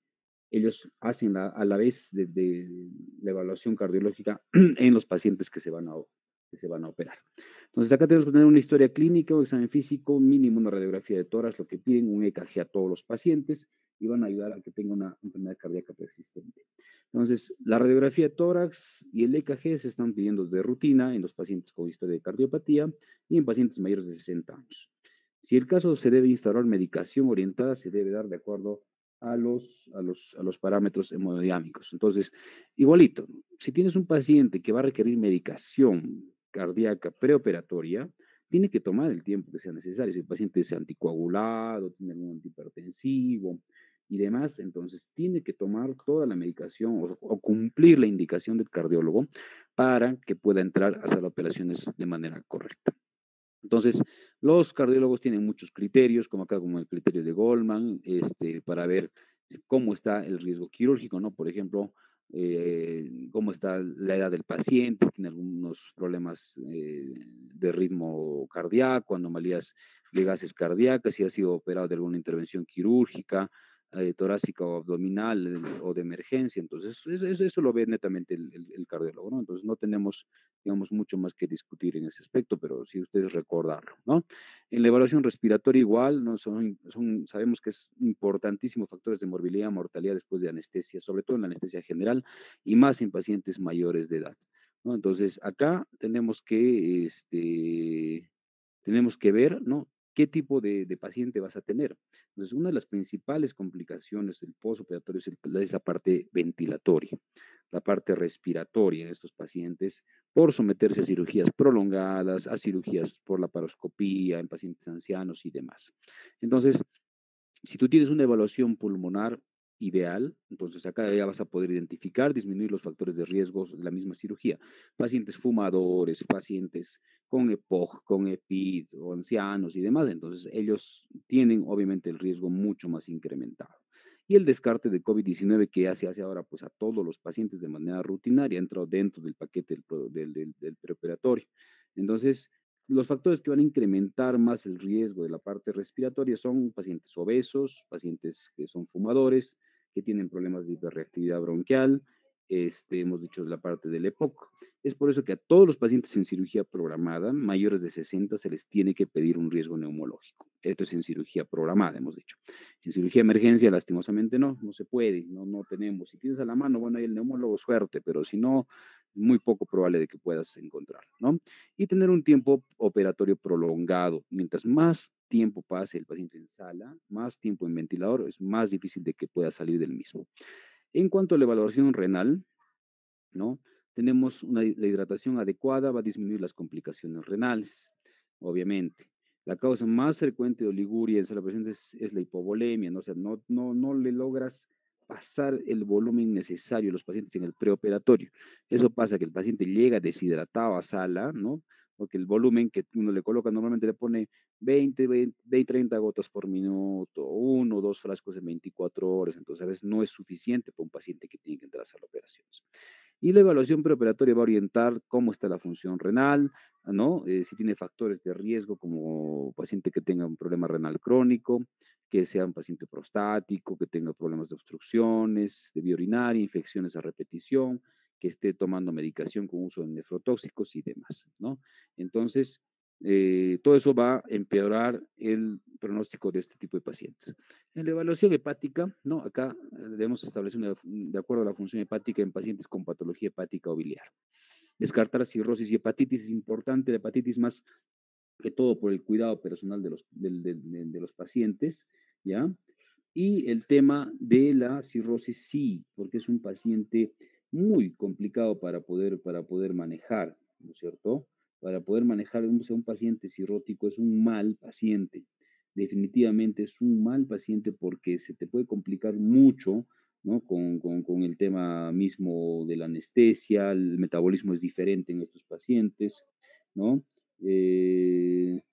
ellos hacen la- a la vez de, de la evaluación cardiológica en los pacientes que se van a, que se van a operar. Entonces, acá tenemos que tener una historia clínica, un examen físico, mínimo una radiografía de tórax, lo que piden, un E K G a todos los pacientes y van a ayudar a que tenga una enfermedad cardíaca persistente. Entonces, la radiografía de tórax y el E K G se están pidiendo de rutina en los pacientes con historia de cardiopatía y en pacientes mayores de sesenta años. Si el caso se debe instaurar medicación orientada, se debe dar de acuerdo a los, a los, a los parámetros hemodinámicos. Entonces, igualito, si tienes un paciente que va a requerir medicación cardíaca preoperatoria, tiene que tomar el tiempo que sea necesario. Si el paciente es anticoagulado, tiene algún antihipertensivo y demás, entonces tiene que tomar toda la medicación o, o cumplir la indicación del cardiólogo para que pueda entrar a hacer operaciones de manera correcta. Entonces, los cardiólogos tienen muchos criterios, como acá, como el criterio de Goldman, este, para ver cómo está el riesgo quirúrgico, ¿no? Por ejemplo, eh, cómo está la edad del paciente, tiene algunos problemas eh, de ritmo cardíaco, anomalías de gases cardíacas, si ha sido operado de alguna intervención quirúrgica, eh, torácica o abdominal eh, o de emergencia. Entonces, eso, eso, eso lo ve netamente el, el, el cardiólogo, ¿no? Entonces, no tenemos digamos, mucho más que discutir en ese aspecto, pero si ustedes recordarlo, ¿no? En la evaluación respiratoria igual, ¿no? Son, son, sabemos que es importantísimo factores de morbilidad, mortalidad después de anestesia, sobre todo en la anestesia general y más en pacientes mayores de edad, ¿no? Entonces, acá tenemos que, este, tenemos que ver, ¿no? ¿Qué tipo de, de paciente vas a tener? Entonces, una de las principales complicaciones del postoperatorio es, el, es la parte ventilatoria, la parte respiratoria en estos pacientes por someterse a cirugías prolongadas, a cirugías por la paroscopía en pacientes ancianos y demás. Entonces, si tú tienes una evaluación pulmonar ideal, entonces acá ya vas a poder identificar, disminuir los factores de riesgo de la misma cirugía. Pacientes fumadores, pacientes con E P O C, con E P I D o ancianos y demás, entonces ellos tienen obviamente el riesgo mucho más incrementado. Y el descarte de COVID diecinueve que se hace ahora pues a todos los pacientes de manera rutinaria, entra dentro del paquete del, del, del, del preoperatorio. Entonces, los factores que van a incrementar más el riesgo de la parte respiratoria son pacientes obesos, pacientes que son fumadores, que tienen problemas de hiperreactividad bronquial, este, hemos dicho la parte del E P O C. Es por eso que a todos los pacientes en cirugía programada, mayores de sesenta, se les tiene que pedir un riesgo neumológico. Esto es en cirugía programada, hemos dicho. En cirugía emergencia, lastimosamente, no, no se puede, no, no tenemos. Si tienes a la mano, bueno, ahí el neumólogo suerte, pero si no, muy poco probable de que puedas encontrarlo, ¿no? Y tener un tiempo operatorio prolongado. Mientras más tiempo pase el paciente en sala, más tiempo en ventilador, es más difícil de que pueda salir del mismo. En cuanto a la evaluación renal, ¿no? Tenemos una, la hidratación adecuada, va a disminuir las complicaciones renales, obviamente. La causa más frecuente de oliguria en sala presente es, es la hipovolemia, ¿no? O sea, no, no, no le logras pasar el volumen necesario a los pacientes en el preoperatorio. Eso pasa que el paciente llega deshidratado a sala, ¿no? Porque el volumen que uno le coloca normalmente le pone veinte, veinte, veinte treinta gotas por minuto, uno o dos frascos en veinticuatro horas, entonces a veces no es suficiente para un paciente que tiene que entrar a hacer operaciones. Y la evaluación preoperatoria va a orientar cómo está la función renal, ¿no? Eh, si tiene factores de riesgo como paciente que tenga un problema renal crónico, que sea un paciente prostático, que tenga problemas de obstrucciones, de vía urinaria, infecciones a repetición, que esté tomando medicación con uso de nefrotóxicos y demás, ¿no? Entonces, Eh, todo eso va a empeorar el pronóstico de este tipo de pacientes. En la evaluación hepática, ¿no? Acá eh, debemos establecer una, de acuerdo a la función hepática en pacientes con patología hepática o biliar. Descartar cirrosis y hepatitis es importante, la hepatitis más que todo por el cuidado personal de los, del- del- de, de los pacientes, ¿ya? Y el tema de la cirrosis sí, porque es un paciente muy complicado para poder, para poder manejar, ¿no es cierto? Para poder manejar un, o sea, un paciente cirrótico es un mal paciente. Definitivamente es un mal paciente porque se te puede complicar mucho, ¿no? Con, con, con el tema mismo de la anestesia, el metabolismo es diferente en estos pacientes, ¿no? Eh,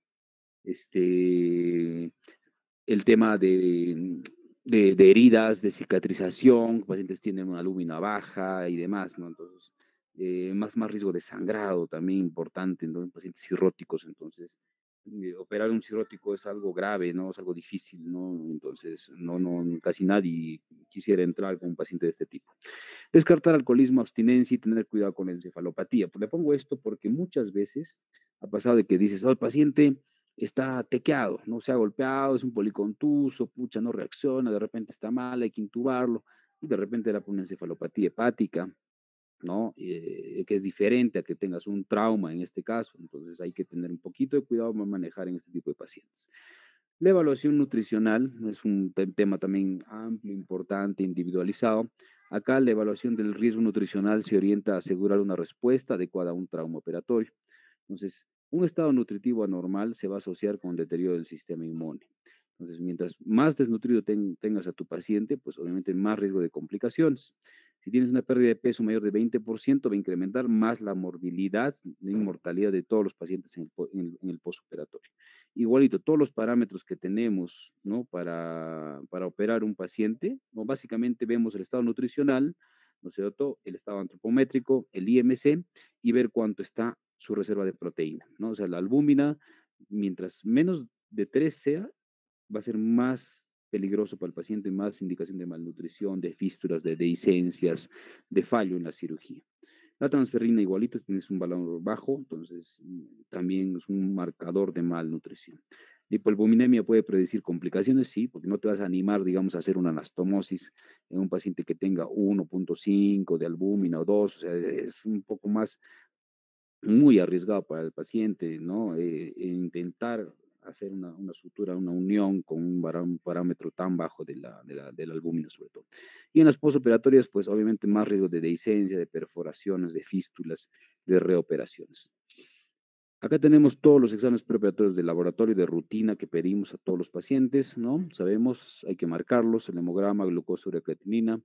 este, el tema de, de, de heridas, de cicatrización, pacientes tienen una lúmina baja y demás, ¿no? Entonces, eh, más, más riesgo de sangrado también importante en pacientes cirróticos, entonces, eh, operar un cirrótico es algo grave, ¿no? Es algo difícil, ¿no? Entonces, no, no, casi nadie quisiera entrar con un paciente de este tipo. Descartar alcoholismo, abstinencia y tener cuidado con la encefalopatía. Pues le pongo esto porque muchas veces ha pasado de que dices, oh, el paciente está tequeado, no se ha golpeado, es un policontuso, pucha, no reacciona, de repente está mal, hay que intubarlo, y de repente era por una encefalopatía hepática, ¿no? Eh, que es diferente a que tengas un trauma en este caso, entonces hay que tener un poquito de cuidado para manejar en este tipo de pacientes. La evaluación nutricional es un te- tema también amplio, importante, individualizado. Acá la evaluación del riesgo nutricional se orienta a asegurar una respuesta adecuada a un trauma operatorio. Entonces, un estado nutritivo anormal se va a asociar con deterioro del sistema inmune. Entonces, mientras más desnutrido ten- tengas a tu paciente, pues obviamente más riesgo de complicaciones. Si tienes una pérdida de peso mayor de veinte por ciento, va a incrementar más la morbilidad, la inmortalidad de todos los pacientes en el, po- en el, en el postoperatorio. Igualito, todos los parámetros que tenemos, ¿no? Para, para operar un paciente, ¿no? Básicamente vemos el estado nutricional, ¿no es cierto? El estado antropométrico, el I M C, y ver cuánto está su reserva de proteína, ¿no? O sea, la albúmina, mientras menos de tres sea, va a ser más peligroso para el paciente, más indicación de malnutrición, de fístulas, de dehiscencias, de fallo en la cirugía. La transferrina igualito, tienes un valor bajo, entonces mm, también es un marcador de malnutrición. La hipoalbuminemia puede predecir complicaciones, sí, porque no te vas a animar, digamos, a hacer una anastomosis en un paciente que tenga uno punto cinco de albúmina o dos, o sea, es un poco más muy arriesgado para el paciente, ¿no? Eh, e intentar hacer una, una sutura, una unión con un, vará- un parámetro tan bajo de la, de la, de la albúmina sobre todo. Y en las posoperatorias, pues obviamente más riesgo de dehiscencia, de perforaciones, de fístulas, de reoperaciones. Acá tenemos todos los exámenes preoperatorios de laboratorio de rutina que pedimos a todos los pacientes, ¿no? Sabemos, hay que marcarlos, el hemograma, glucosa, creatinina,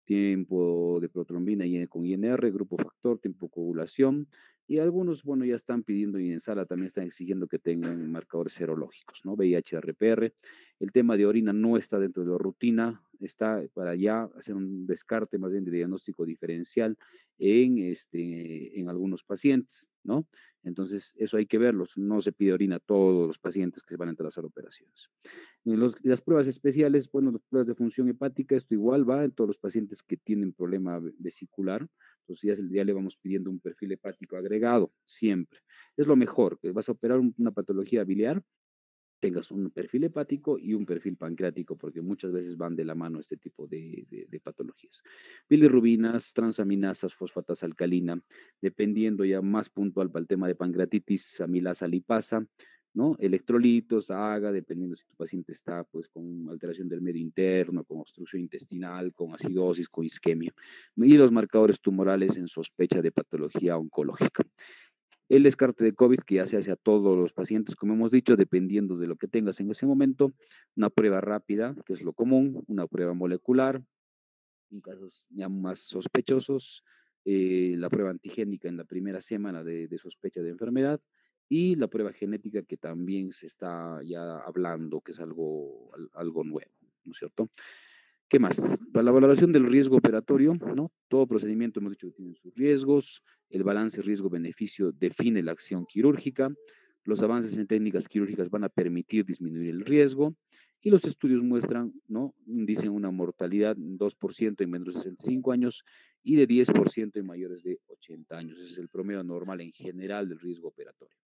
tiempo de protrombina y con I N R, grupo factor, tiempo de coagulación, y algunos, bueno, ya están pidiendo y en sala también están exigiendo que tengan marcadores serológicos, ¿no? V I H R P R. El tema de orina no está dentro de la rutina, está para ya hacer un descarte más bien de diagnóstico diferencial en, este, en algunos pacientes, ¿no? Entonces, eso hay que verlo. No se pide orina a todos los pacientes que van a entrar a hacer operaciones. En los- las pruebas especiales, bueno, las pruebas de función hepática, esto igual va en todos los pacientes que tienen problema ve- vesicular. Entonces, ya, se- ya le vamos pidiendo un perfil hepático agregado, siempre. Es lo mejor, que vas a operar un- una patología biliar, tengas un perfil hepático y un perfil pancreático, porque muchas veces van de la mano este tipo de, de- de patologías. Bilirrubinas, transaminasas, fosfatas alcalina, dependiendo ya más puntual para el tema de pancreatitis, amilasa lipasa, ¿no? Electrolitos, AGA, dependiendo si tu paciente está pues con alteración del medio interno, con obstrucción intestinal, con acidosis, con isquemia, y los marcadores tumorales en sospecha de patología oncológica. El descarte de COVID, que ya se hace a todos los pacientes, como hemos dicho, dependiendo de lo que tengas en ese momento, una prueba rápida, que es lo común, una prueba molecular, en casos ya más sospechosos, eh, la prueba antigénica en la primera semana de, de sospecha de enfermedad y la prueba genética que también se está ya hablando, que es algo, algo nuevo, ¿no es cierto? ¿Qué más? Para la valoración del riesgo operatorio, ¿no? Todo procedimiento hemos dicho que tiene sus riesgos, el balance riesgo-beneficio define la acción quirúrgica, los avances en técnicas quirúrgicas van a permitir disminuir el riesgo y los estudios muestran, ¿no? Dicen una mortalidad dos por ciento en menores de sesenta y cinco años y de diez por ciento en mayores de ochenta años. Ese es el promedio normal en general del riesgo operatorio.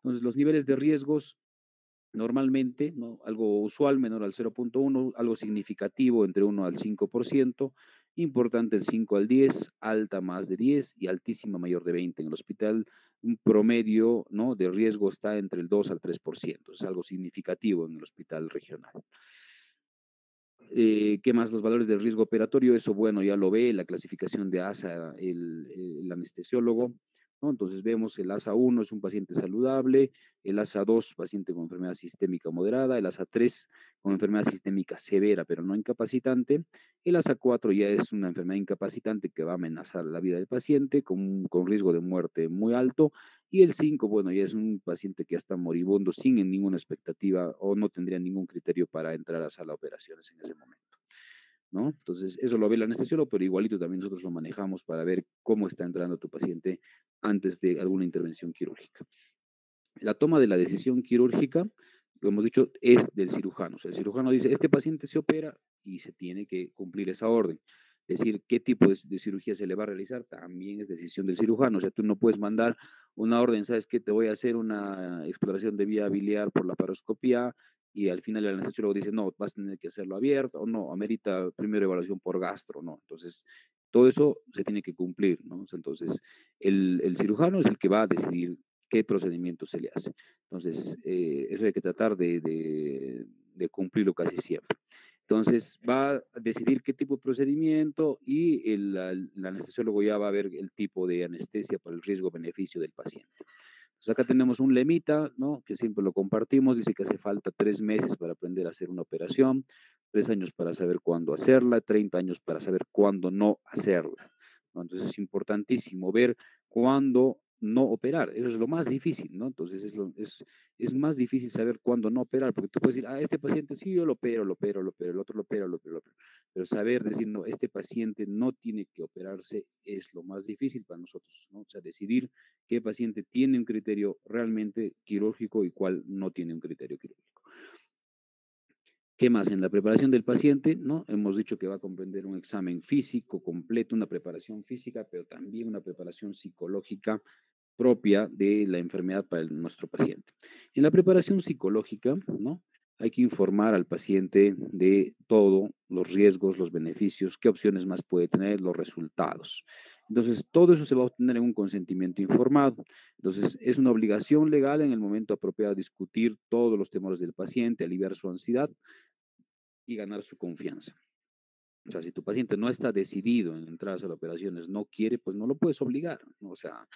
Entonces, los niveles de riesgos normalmente, ¿no? Algo usual menor al cero punto uno, algo significativo entre uno al cinco por ciento, importante el cinco al diez, alta más de diez y altísima mayor de veinte. En el hospital, un promedio, ¿no?, de riesgo está entre el dos al tres por ciento, es algo significativo en el hospital regional. Eh, ¿qué más? Los valores del riesgo operatorio, eso, bueno, ya lo ve la clasificación de ASA, el, el anestesiólogo, ¿no? Entonces vemos el ASA uno es un paciente saludable, el ASA dos paciente con enfermedad sistémica moderada, el ASA tres con enfermedad sistémica severa pero no incapacitante, el ASA cuatro ya es una enfermedad incapacitante que va a amenazar la vida del paciente con, con riesgo de muerte muy alto, y el cinco, bueno, ya es un paciente que ya está moribundo sin ninguna expectativa o no tendría ningún criterio para entrar a sala de operaciones en ese momento, ¿no? Entonces, eso lo ve el anestesiólogo, pero igualito también nosotros lo manejamos para ver cómo está entrando tu paciente antes de alguna intervención quirúrgica. La toma de la decisión quirúrgica, lo hemos dicho, es del cirujano. O sea, el cirujano dice, este paciente se opera y se tiene que cumplir esa orden. Es decir, qué tipo de, de cirugía se le va a realizar también es decisión del cirujano. O sea, tú no puedes mandar una orden, ¿sabes qué? Te voy a hacer una exploración de vía biliar por la paroscopía y al final el anestesiólogo dice, no, vas a tener que hacerlo abierto o no, amerita primero evaluación por gastro, ¿no? Entonces, todo eso se tiene que cumplir, ¿no? O sea, entonces, el, el cirujano es el que va a decidir qué procedimiento se le hace. Entonces, eh, eso hay que tratar de, de, de cumplirlo casi siempre. Entonces, va a decidir qué tipo de procedimiento y el, el anestesiólogo ya va a ver el tipo de anestesia para el riesgo-beneficio del paciente. Entonces, acá tenemos un lemita, ¿no?, que siempre lo compartimos, dice que hace falta tres meses para aprender a hacer una operación, tres años para saber cuándo hacerla, treinta años para saber cuándo no hacerla, ¿no? Entonces, es importantísimo ver cuándo no operar, eso es lo más difícil, ¿no? Entonces, es, lo, es, es más difícil saber cuándo no operar, porque tú puedes decir, ah, este paciente sí, yo lo opero, lo opero, lo opero, el otro lo opero, lo opero, lo opero. Pero saber decir, no, este paciente no tiene que operarse es lo más difícil para nosotros, ¿no? O sea, decidir qué paciente tiene un criterio realmente quirúrgico y cuál no tiene un criterio quirúrgico. ¿Qué más? En la preparación del paciente, ¿no? Hemos dicho que va a comprender un examen físico completo, una preparación física, pero también una preparación psicológica propia de la enfermedad para el- nuestro paciente. En la preparación psicológica, ¿no? Hay que informar al paciente de todo, los riesgos, los beneficios, qué opciones más puede tener, los resultados. Entonces, todo eso se va a obtener en un consentimiento informado. Entonces, es una obligación legal en el momento apropiado discutir todos los temores del paciente, aliviar su ansiedad y ganar su confianza. O sea, si tu paciente no está decidido en entrar a las operaciones, no quiere, pues no lo puedes obligar, ¿no? O sea,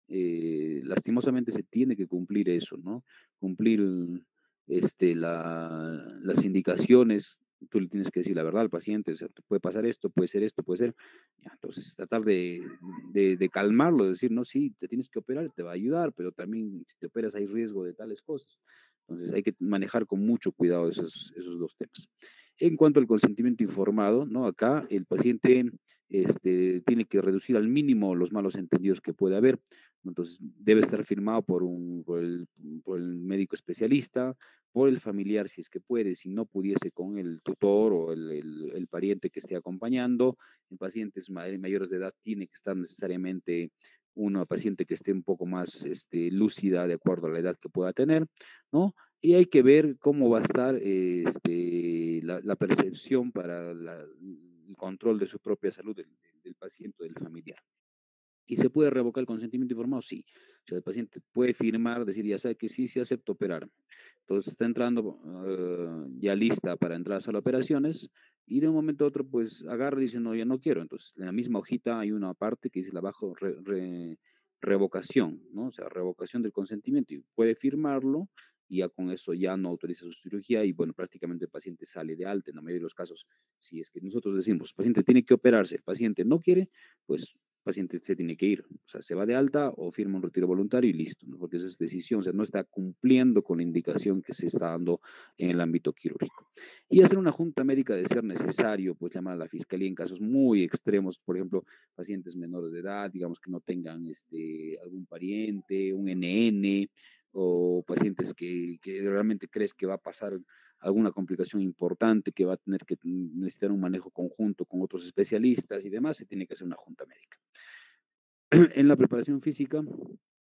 eh, lastimosamente se tiene que cumplir eso, ¿no? Cumplir este, la, las indicaciones, tú le tienes que decir la verdad al paciente, o sea, te puede pasar esto, puede ser esto, puede ser, ya, entonces tratar de, de, de calmarlo, decir, no, sí, te tienes que operar, te va a ayudar, pero también si te operas hay riesgo de tales cosas. Entonces hay que manejar con mucho cuidado esos, esos dos temas. En cuanto al consentimiento informado, ¿no? Acá el paciente este, tiene que reducir al mínimo los malos entendidos que puede haber. Entonces, debe estar firmado por, un, por, el, por el médico especialista, por el familiar, si es que puede, si no pudiese con el tutor o el, el, el pariente que esté acompañando. En pacientes mayores de edad tiene que estar necesariamente una paciente que esté un poco más este, lúcida de acuerdo a la edad que pueda tener, ¿no? Y hay que ver cómo va a estar este, la, la percepción para la, el control de su propia salud del, del paciente o del familiar. ¿Y se puede revocar el consentimiento informado? Sí. O sea, el paciente puede firmar, decir, ya sabe que sí, sí acepto operar. Entonces está entrando uh, ya lista para entrar a sala de operaciones y de un momento a otro pues agarra y dice, no, ya no quiero. Entonces en la misma hojita hay una parte que dice la bajo re, re, revocación, ¿no? O sea, revocación del consentimiento y puede firmarlo y ya con eso ya no autoriza su cirugía y bueno, prácticamente el paciente sale de alta en la mayoría de los casos. Si es que nosotros decimos, el paciente tiene que operarse, el paciente no quiere, pues el paciente se tiene que ir, o sea, se va de alta o firma un retiro voluntario y listo, ¿no? Porque esa es decisión, o sea, no está cumpliendo con la indicación que se está dando en el ámbito quirúrgico. Y hacer una junta médica de ser necesario, pues llamar a la fiscalía en casos muy extremos, por ejemplo, pacientes menores de edad, digamos que no tengan este, algún pariente, un N N, o pacientes que, que realmente crees que va a pasar alguna complicación importante, que va a tener que necesitar un manejo conjunto con otros especialistas y demás, se tiene que hacer una junta médica. En la preparación física,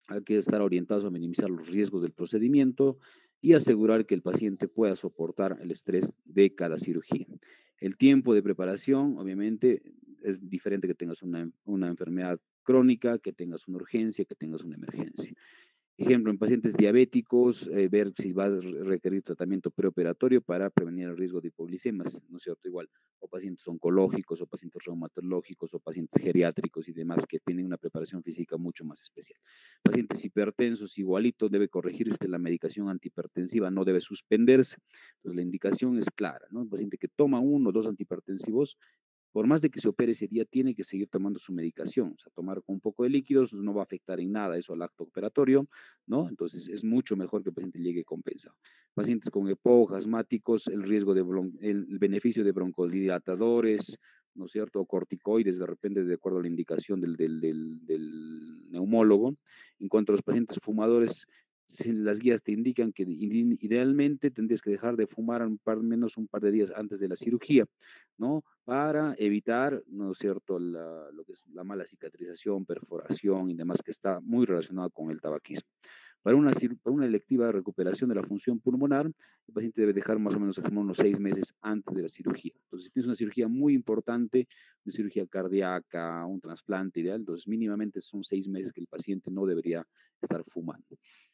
Hay que estar orientados a minimizar los riesgos del procedimiento y asegurar que el paciente pueda soportar el estrés de cada cirugía. El tiempo de preparación, obviamente, es diferente que tengas una, una enfermedad crónica, que tengas una urgencia, que tengas una emergencia. Ejemplo, en pacientes diabéticos, eh, ver si va a re- requerir tratamiento preoperatorio para prevenir el riesgo de hipoglicemias, ¿no es cierto? Igual, o pacientes oncológicos, o pacientes reumatológicos, o pacientes geriátricos y demás que tienen una preparación física mucho más especial. Pacientes hipertensos, igualito, debe corregirse la medicación antihipertensiva, no debe suspenderse. Entonces, la indicación es clara, ¿no? Un paciente que toma uno o dos antihipertensivos, por más de que se opere ese día, tiene que seguir tomando su medicación, o sea, tomar con un poco de líquidos no va a afectar en nada eso al acto operatorio, ¿no? Entonces es mucho mejor que el paciente llegue compensado. Pacientes con EPOC, asmáticos, el riesgo de, bron el, el beneficio de broncodilatadores, ¿no es cierto? O corticoides, de repente, de acuerdo a la indicación del, del, del, del neumólogo. En cuanto a los pacientes fumadores, si las guías te indican que idealmente tendrías que dejar de fumar un par, menos un par de días antes de la cirugía, ¿no? Para evitar, ¿no es cierto?, la, lo que es la mala cicatrización, perforación y demás que está muy relacionado con el tabaquismo. Para una, para una electiva recuperación de la función pulmonar, el paciente debe dejar más o menos de fumar unos seis meses antes de la cirugía. Entonces, si tienes una cirugía muy importante, una cirugía cardíaca, un trasplante ideal, entonces mínimamente son seis meses que el paciente no debería estar fumando.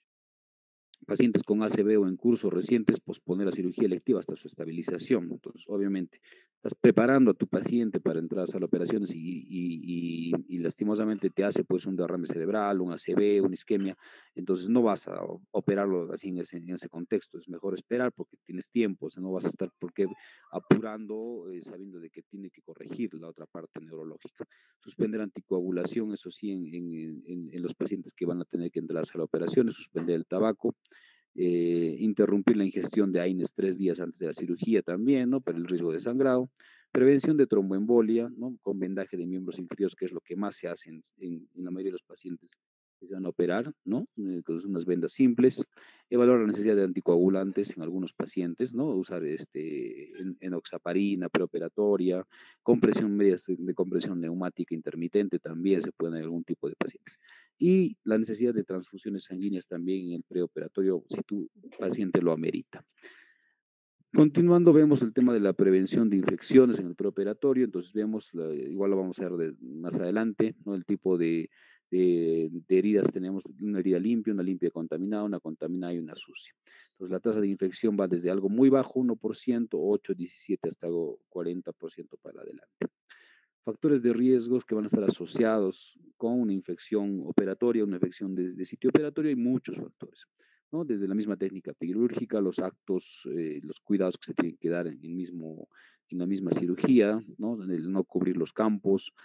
Pacientes con A C V o en cursos recientes, posponer la cirugía electiva hasta su estabilización. Entonces, obviamente, estás preparando a tu paciente para entrar a las operaciones y, y, y, y lastimosamente te hace pues un derrame cerebral, un A C V, una isquemia. Entonces, no vas a operarlo así en ese, en ese contexto. Es mejor esperar porque tienes tiempo. O sea, no vas a estar porque apurando, eh, sabiendo de que tiene que corregir la otra parte neurológica. Suspender anticoagulación, eso sí, en, en, en, en los pacientes que van a tener que entrar a la operación, suspender el tabaco, eh, interrumpir la ingestión de AINES tres días antes de la cirugía también, ¿no? Para el riesgo de sangrado. Prevención de tromboembolia, ¿no? Con vendaje de miembros inferiores, que es lo que más se hace en, en, en la mayoría de los pacientes que se van a operar, ¿no? Eh, con unas vendas simples. Evaluar la necesidad de anticoagulantes en algunos pacientes, ¿no? Usar este, en, enoxaparina preoperatoria, compresión medias de, de compresión neumática intermitente también se puede en algún tipo de pacientes. Y la necesidad de transfusiones sanguíneas también en el preoperatorio si tu paciente lo amerita. Continuando, vemos el tema de la prevención de infecciones en el preoperatorio, entonces vemos, la, igual lo vamos a ver de, más adelante, ¿no? El tipo de, de, de, heridas, tenemos una herida limpia, una limpia contaminada, una contaminada y una sucia. Entonces la tasa de infección va desde algo muy bajo, uno por ciento, ocho, diecisiete, hasta algo cuarenta por ciento para adelante. Factores de riesgos que van a estar asociados con una infección operatoria, una infección de, de sitio operatorio, hay muchos factores, ¿no? Desde la misma técnica quirúrgica, los actos, eh, los cuidados que se tienen que dar en, el mismo, en la misma cirugía, ¿no? El no cubrir los campos,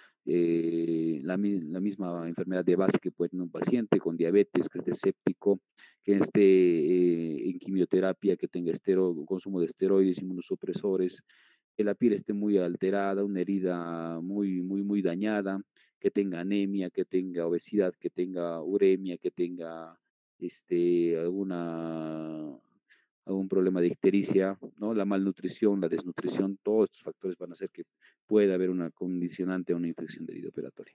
eh, la, la, misma enfermedad de base que puede tener un paciente con diabetes, que esté séptico, que esté eh, en quimioterapia, que tenga estero, consumo de esteroides, inmunosupresores, que la piel esté muy alterada, una herida muy, muy, muy dañada, que tenga anemia, que tenga obesidad, que tenga uremia, que tenga este, alguna, algún problema de ictericia, ¿no? La malnutrición, la desnutrición, todos estos factores van a hacer que pueda haber una condicionante a una infección de herida operatoria.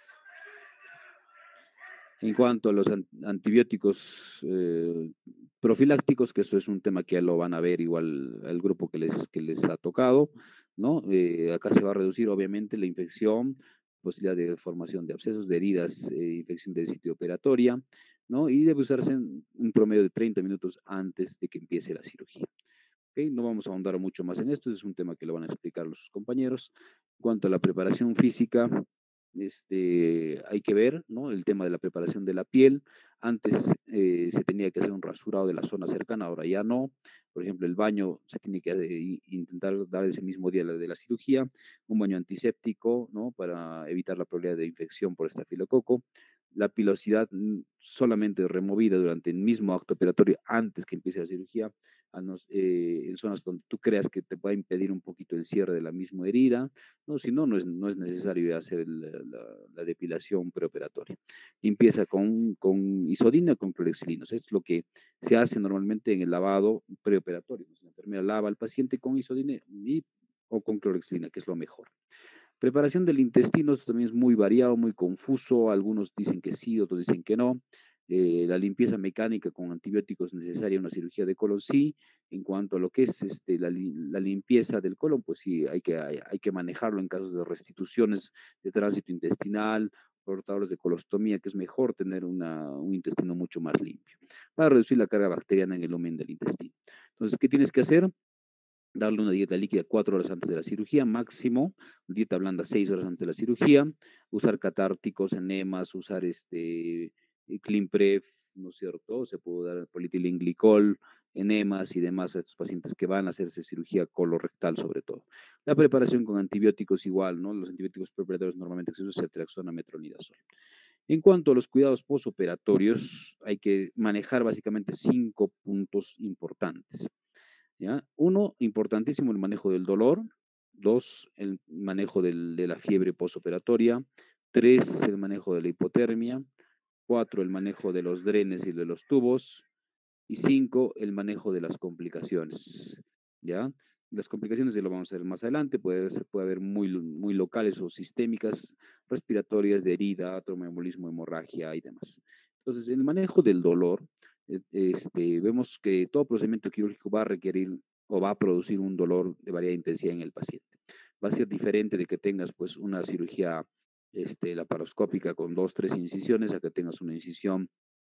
En cuanto a los antibióticos eh, profilácticos, que eso es un tema que ya lo van a ver igual el grupo que les, que les ha tocado, ¿no? Eh, acá se va a reducir obviamente la infección, posibilidad de formación de abscesos, de heridas, eh, infección del sitio operatoria, ¿no? Y debe usarse en un promedio de treinta minutos antes de que empiece la cirugía. ¿Okay? No vamos a ahondar mucho más en esto, es un tema que lo van a explicar los compañeros. En cuanto a la preparación física, este, hay que ver, ¿no? El tema de la preparación de la piel. Antes eh, se tenía que hacer un rasurado de la zona cercana, ahora ya no. Por ejemplo, el baño se tiene que eh, intentar dar ese mismo día de la cirugía, un baño antiséptico, ¿no? Para evitar la probabilidad de infección por estafilococo. La pilosidad solamente removida durante el mismo acto operatorio antes que empiece la cirugía, a nos, eh, en zonas donde tú creas que te va a impedir un poquito el cierre de la misma herida, no, si no, no es, no es necesario hacer el, la, la, depilación preoperatoria. Empieza con, con isodina, con clorexilinos, es lo que se hace normalmente en el lavado preoperatorio. La enfermera lava al paciente con isodina y, o con clorexilina, que es lo mejor. Preparación del intestino, esto también es muy variado, muy confuso, algunos dicen que sí, otros dicen que no. Eh, la limpieza mecánica con antibióticos necesaria en una cirugía de colon, sí. En cuanto a lo que es este, la, li- la limpieza del colon, pues sí, hay que, hay, hay que manejarlo en casos de restituciones de tránsito intestinal, portadores de colostomía, que es mejor tener una, un intestino mucho más limpio para reducir la carga bacteriana en el lumen del intestino. Entonces, ¿qué tienes que hacer? Darle una dieta líquida cuatro horas antes de la cirugía, máximo, dieta blanda seis horas antes de la cirugía, usar catárticos, enemas, usar este eh, Clinpref, ¿no es cierto? Se puede dar polietilenglicol, enemas y demás a estos pacientes que van a hacerse cirugía colorectal sobre todo. La preparación con antibióticos igual, ¿no? Los antibióticos preparatorios normalmente se usan ceftriaxona, metronidazol. En cuanto a los cuidados postoperatorios, hay que manejar básicamente cinco puntos importantes. ¿Ya? Uno, importantísimo el manejo del dolor. Dos, el manejo del- de la fiebre postoperatoria. Tres, el manejo de la hipotermia. Cuatro, el manejo de los drenes y de los tubos. Y cinco, el manejo de las complicaciones. ¿Ya? Las complicaciones ya lo vamos a ver más adelante, puede, se puede haber muy, muy locales o sistémicas, respiratorias, de herida, tromboembolismo, hemorragia y demás. Entonces, el manejo del dolor, eh, este, vemos que todo procedimiento quirúrgico va a requerir o va a producir un dolor de variada intensidad en el paciente. Va a ser diferente de que tengas pues una cirugía este, laparoscópica con dos, tres incisiones, a que tengas una incisión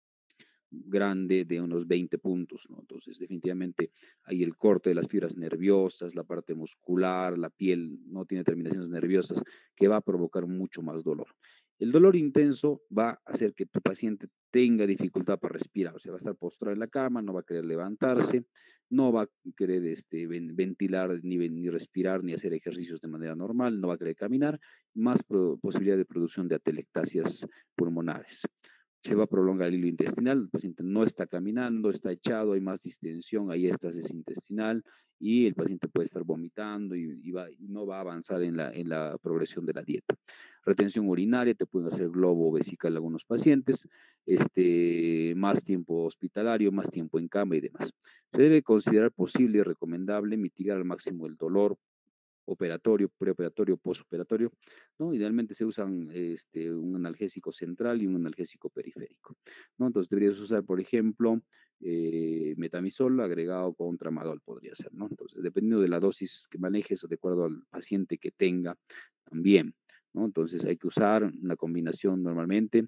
grande de unos veinte puntos, ¿no? Entonces, definitivamente hay el corte de las fibras nerviosas, la parte muscular, la piel no tiene terminaciones nerviosas, que va a provocar mucho más dolor. El dolor intenso va a hacer que tu paciente tenga dificultad para respirar, o sea, va a estar postrado en la cama, no va a querer levantarse, no va a querer este, ventilar, ni, ni respirar, ni hacer ejercicios de manera normal, no va a querer caminar, más pro, posibilidad de producción de atelectasias pulmonares. Se va a prolongar el hilo intestinal, el paciente no está caminando, está echado, hay más distensión, hay éstasis intestinal y el paciente puede estar vomitando y, y, va, y no va a avanzar en la, en la progresión de la dieta. Retención urinaria, te pueden hacer globo vesical algunos pacientes, este, más tiempo hospitalario, más tiempo en cama y demás. Se debe considerar posible y recomendable mitigar al máximo el dolor operatorio, preoperatorio, postoperatorio, ¿no? Idealmente se usan este, un analgésico central y un analgésico periférico, ¿no? Entonces deberías usar, por ejemplo, eh, metamizol agregado con tramadol, podría ser, ¿no? Entonces, dependiendo de la dosis que manejes o de acuerdo al paciente que tenga, también, ¿no? Entonces hay que usar una combinación normalmente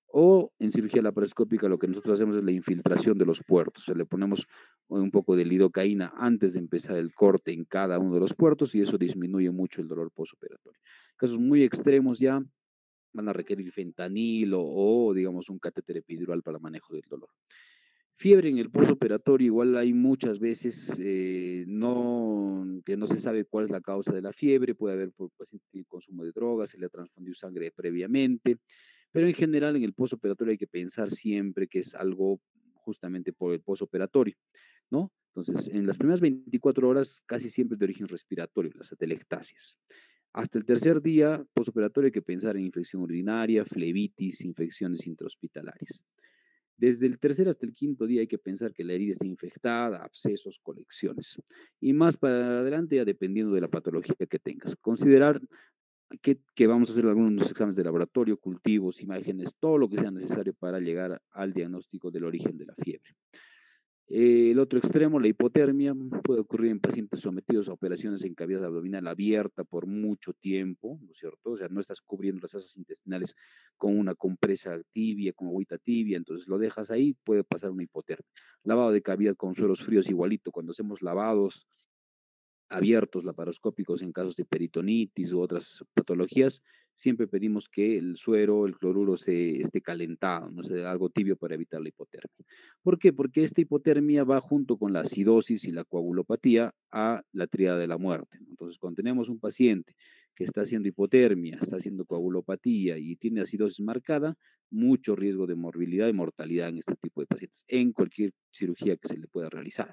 o en cirugía laparoscópica lo que nosotros hacemos es la infiltración de los puertos. O sea, le ponemos un poco de lidocaína antes de empezar el corte en cada uno de los puertos y eso disminuye mucho el dolor postoperatorio. Casos muy extremos ya van a requerir fentanilo o, digamos, un catéter epidural para manejo del dolor. Fiebre en el postoperatorio, igual hay muchas veces eh, no, que no se sabe cuál es la causa de la fiebre, puede haber por paciente consumo de drogas, se le ha transfundido sangre previamente, pero en general en el postoperatorio hay que pensar siempre que es algo justamente por el postoperatorio, ¿no? Entonces, en las primeras veinticuatro horas casi siempre es de origen respiratorio, las atelectasias. Hasta el tercer día postoperatorio hay que pensar en infección urinaria, flebitis, infecciones intrahospitalarias. Desde el tercer hasta el quinto día hay que pensar que la herida está infectada, abscesos, colecciones. Y más para adelante, ya dependiendo de la patología que tengas. Considerar que, que vamos a hacer algunos exámenes de laboratorio, cultivos, imágenes, todo lo que sea necesario para llegar al diagnóstico del origen de la fiebre. Eh, el otro extremo, la hipotermia, puede ocurrir en pacientes sometidos a operaciones en cavidad abdominal abierta por mucho tiempo, ¿no es cierto? O sea, no estás cubriendo las asas intestinales con una compresa tibia, con agüita tibia, entonces lo dejas ahí, puede pasar una hipotermia. Lavado de cavidad con suelos fríos igualito, cuando hacemos lavados abiertos laparoscópicos en casos de peritonitis u otras patologías, siempre pedimos que el suero, el cloruro se esté calentado, no sea algo tibio para evitar la hipotermia. ¿Por qué? Porque esta hipotermia va junto con la acidosis y la coagulopatía a la tríada de la muerte. Entonces, cuando tenemos un paciente que está haciendo hipotermia, está haciendo coagulopatía y tiene acidosis marcada, mucho riesgo de morbilidad y mortalidad en este tipo de pacientes, en cualquier cirugía que se le pueda realizar.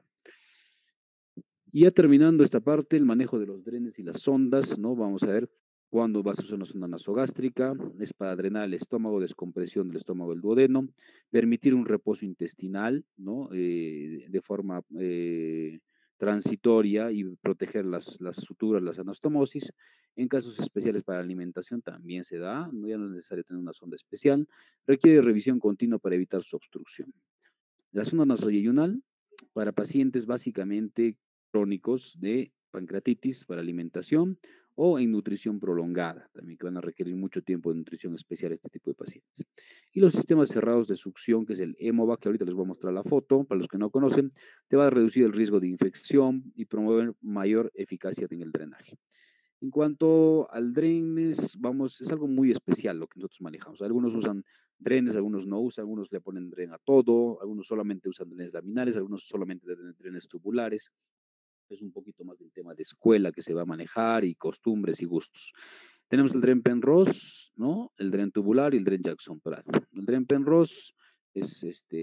Y ya terminando esta parte, el manejo de los drenes y las sondas, ¿no? Vamos a ver cuándo vas a usar una sonda nasogástrica, es para drenar el estómago, descompresión del estómago del duodeno, permitir un reposo intestinal, ¿no? Eh, de forma eh, transitoria y proteger las, las suturas, las anastomosis. En casos especiales para alimentación también se da, no, ya no es necesario tener una sonda especial. Requiere revisión continua para evitar su obstrucción. La sonda nasoyeyunal para pacientes básicamente crónicos de pancreatitis para alimentación o en nutrición prolongada, también que van a requerir mucho tiempo de nutrición especial este tipo de pacientes. Y los sistemas cerrados de succión, que es el EMOVAC, que ahorita les voy a mostrar la foto, para los que no conocen, te va a reducir el riesgo de infección y promover mayor eficacia en el drenaje. En cuanto al drenes, vamos, es algo muy especial lo que nosotros manejamos. Algunos usan drenes, algunos no usan, algunos le ponen dren a todo, algunos solamente usan drenes laminares, algunos solamente drenes tubulares. Es un poquito más del tema de escuela que se va a manejar y costumbres y gustos. Tenemos el dren Penrose, ¿no? El dren tubular y el dren Jackson Pratt. El dren Penrose es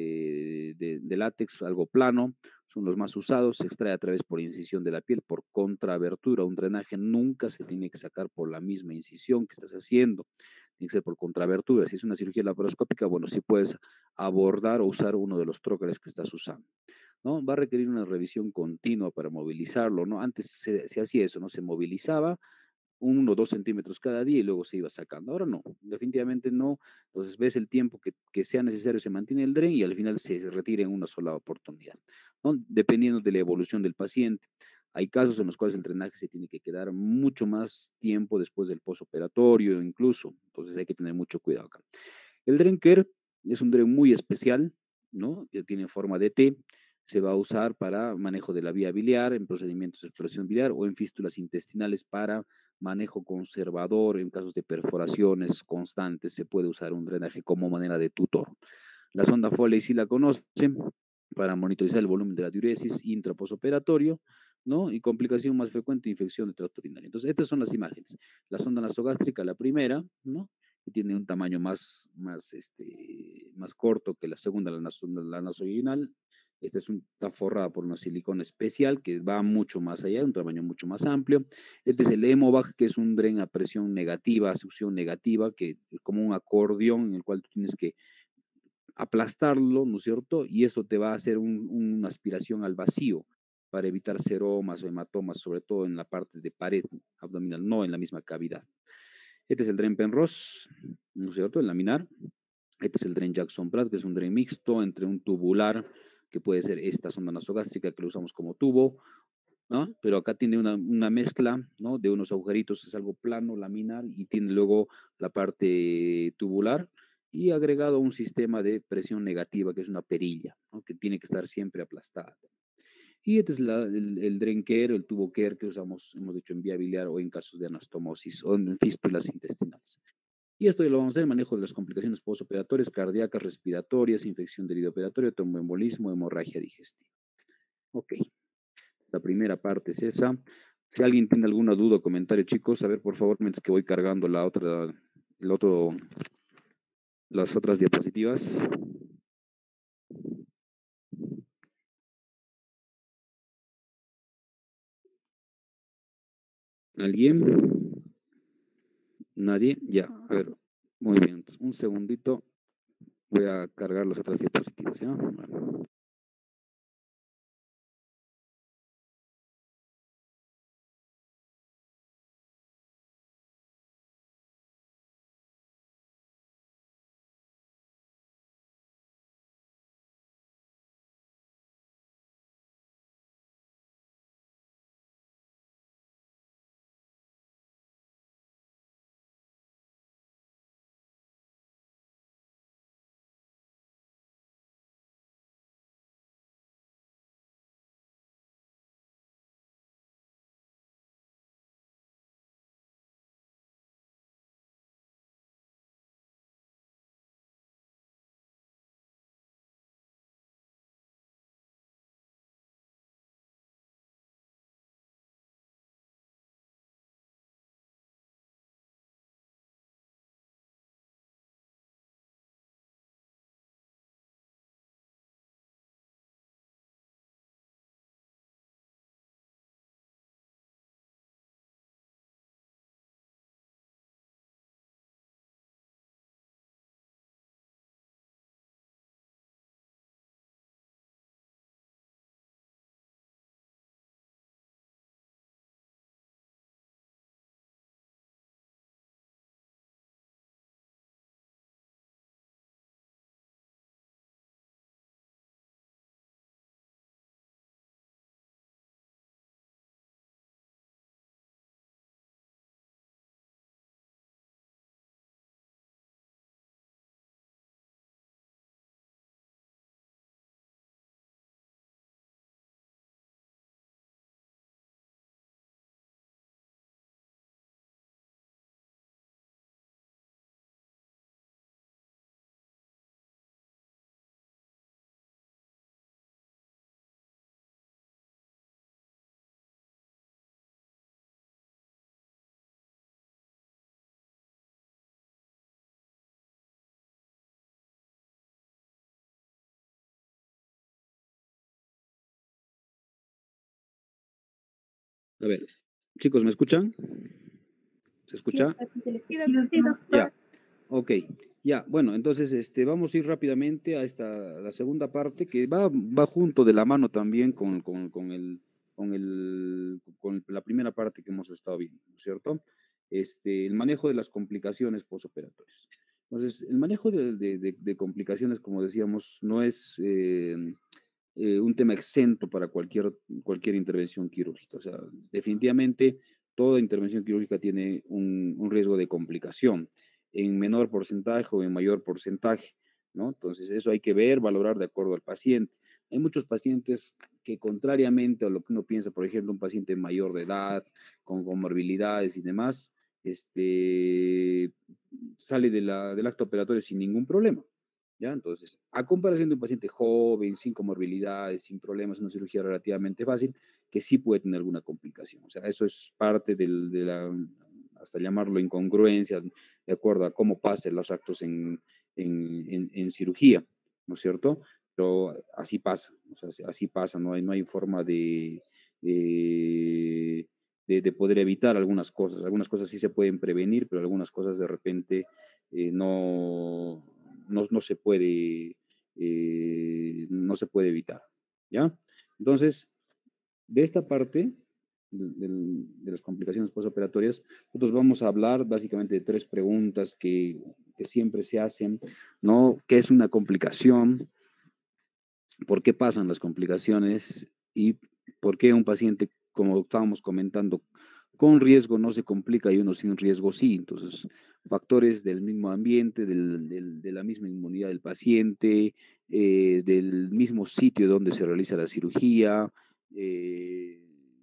este de, de látex, algo plano, son los más usados, se extrae a través por incisión de la piel, por contraabertura. Un drenaje nunca se tiene que sacar por la misma incisión que estás haciendo, tiene que ser por contraabertura. Si es una cirugía laparoscópica, bueno, sí puedes abordar o usar uno de los trócares que estás usando, ¿no? Va a requerir una revisión continua para movilizarlo, ¿no? Antes se, se hacía eso, ¿no? Se movilizaba uno o dos centímetros cada día y luego se iba sacando. Ahora no, definitivamente no. Entonces ves el tiempo que, que sea necesario, se mantiene el dren y al final se retira en una sola oportunidad, ¿no? Dependiendo de la evolución del paciente. Hay casos en los cuales el drenaje se tiene que quedar mucho más tiempo después del posoperatorio, incluso. Entonces hay que tener mucho cuidado acá. El dren Kerr es un dren muy especial, ¿no? Que tiene forma de T. Se va a usar para manejo de la vía biliar, en procedimientos de exploración biliar o en fístulas intestinales para manejo conservador. En casos de perforaciones constantes se puede usar un drenaje como manera de tutor. La sonda Foley sí la conocen para monitorizar el volumen de la diuresis intraposoperatorio, ¿no? Y complicación más frecuente, infección de tracto urinario. Entonces, estas son las imágenes. La sonda nasogástrica, la primera, ¿no? Que tiene un tamaño más, más, este, más corto que la segunda, la, naso, la nasovaginal. Esta es un, está forrada por una silicona especial que va mucho más allá, un tamaño mucho más amplio. Este es el EMOVAC, que es un dren a presión negativa, a succión negativa, que es como un acordeón en el cual tú tienes que aplastarlo, ¿no es cierto? Y esto te va a hacer un, una aspiración al vacío para evitar seromas o hematomas, sobre todo en la parte de pared abdominal, no en la misma cavidad. Este es el dren Penrose, ¿no es cierto? El laminar. Este es el dren Jackson Pratt, que es un dren mixto entre un tubular, que puede ser esta sonda nasogástrica que lo usamos como tubo, ¿no? Pero acá tiene una, una mezcla, ¿no? De unos agujeritos, es algo plano, laminar, y tiene luego la parte tubular y agregado un sistema de presión negativa, que es una perilla, ¿no? Que tiene que estar siempre aplastada. Y este es la, el, el dren Kerr, el tubo Kerr que usamos, hemos dicho, en vía biliar o en casos de anastomosis o en fístulas intestinales. Y esto lo vamos a hacer, manejo de las complicaciones postoperatorias, cardíacas, respiratorias, infección del hígado operatorio, tromboembolismo, hemorragia digestiva. Ok, la primera parte es esa. Si alguien tiene alguna duda o comentario, chicos, a ver, por favor, mientras que voy cargando la otra, el otro, las otras diapositivas. ¿Alguien? ¿Nadie? Ya, a ver, muy bien. Un segundito, voy a cargar las otras diapositivas, ¿ya? Bueno. A ver, chicos, ¿me escuchan? ¿Se Sí, escucha? doctor, se le Sí, escucha. doctor. Sí, doctor. Ya, ok. Ya, bueno, entonces este, vamos a ir rápidamente a esta, la segunda parte que va, va junto de la mano también con, con, con el, con, el, con la primera parte que hemos estado viendo, ¿no es cierto? Este, el manejo de las complicaciones postoperatorias. Entonces, el manejo de, de, de, de complicaciones, como decíamos, no es eh, eh, un tema exento para cualquier, cualquier intervención quirúrgica. O sea, definitivamente toda intervención quirúrgica tiene un, un riesgo de complicación en menor porcentaje o en mayor porcentaje, ¿no? Entonces, eso hay que ver, valorar de acuerdo al paciente. Hay muchos pacientes que, contrariamente a lo que uno piensa, por ejemplo, un paciente mayor de edad, con comorbilidades y demás, este, sale de la, del acto operatorio sin ningún problema. ¿Ya? Entonces, a comparación de un paciente joven, sin comorbilidades, sin problemas, una cirugía relativamente fácil, que sí puede tener alguna complicación. O sea, eso es parte del, de la, hasta llamarlo incongruencia, de acuerdo a cómo pasen los actos en, en, en, en cirugía, ¿no es cierto? Pero así pasa, o sea, así pasa, no hay, no hay forma de, de, de, de poder evitar algunas cosas. Algunas cosas sí se pueden prevenir, pero algunas cosas de repente eh, no, no, no, se puede, eh, no se puede evitar, ¿ya? Entonces, de esta parte de, de, de las complicaciones postoperatorias, nosotros vamos a hablar básicamente de tres preguntas que, que siempre se hacen, ¿no? ¿Qué es una complicación? ¿Por qué pasan las complicaciones? ¿Y por qué un paciente, como estábamos comentando, con riesgo no se complica y uno sin riesgo sí? Entonces, factores del mismo ambiente, del, del, de la misma inmunidad del paciente, eh, del mismo sitio donde se realiza la cirugía, eh,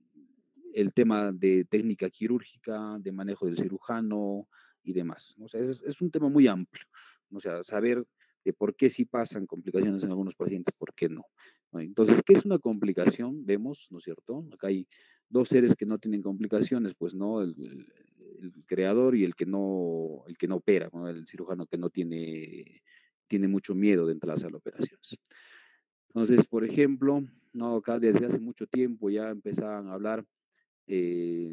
el tema de técnica quirúrgica, de manejo del cirujano y demás. O sea, es, es un tema muy amplio. O sea, saber de por qué sí pasan complicaciones en algunos pacientes, por qué no. ¿No? Entonces, ¿qué es una complicación? Vemos, ¿no es cierto? Acá hay dos seres que no tienen complicaciones, pues no, el, el, el creador y el que no, el que no opera, ¿no? El cirujano que no tiene, tiene mucho miedo de entrar a hacer las operaciones. Entonces, por ejemplo, no, acá desde hace mucho tiempo ya empezaban a hablar eh,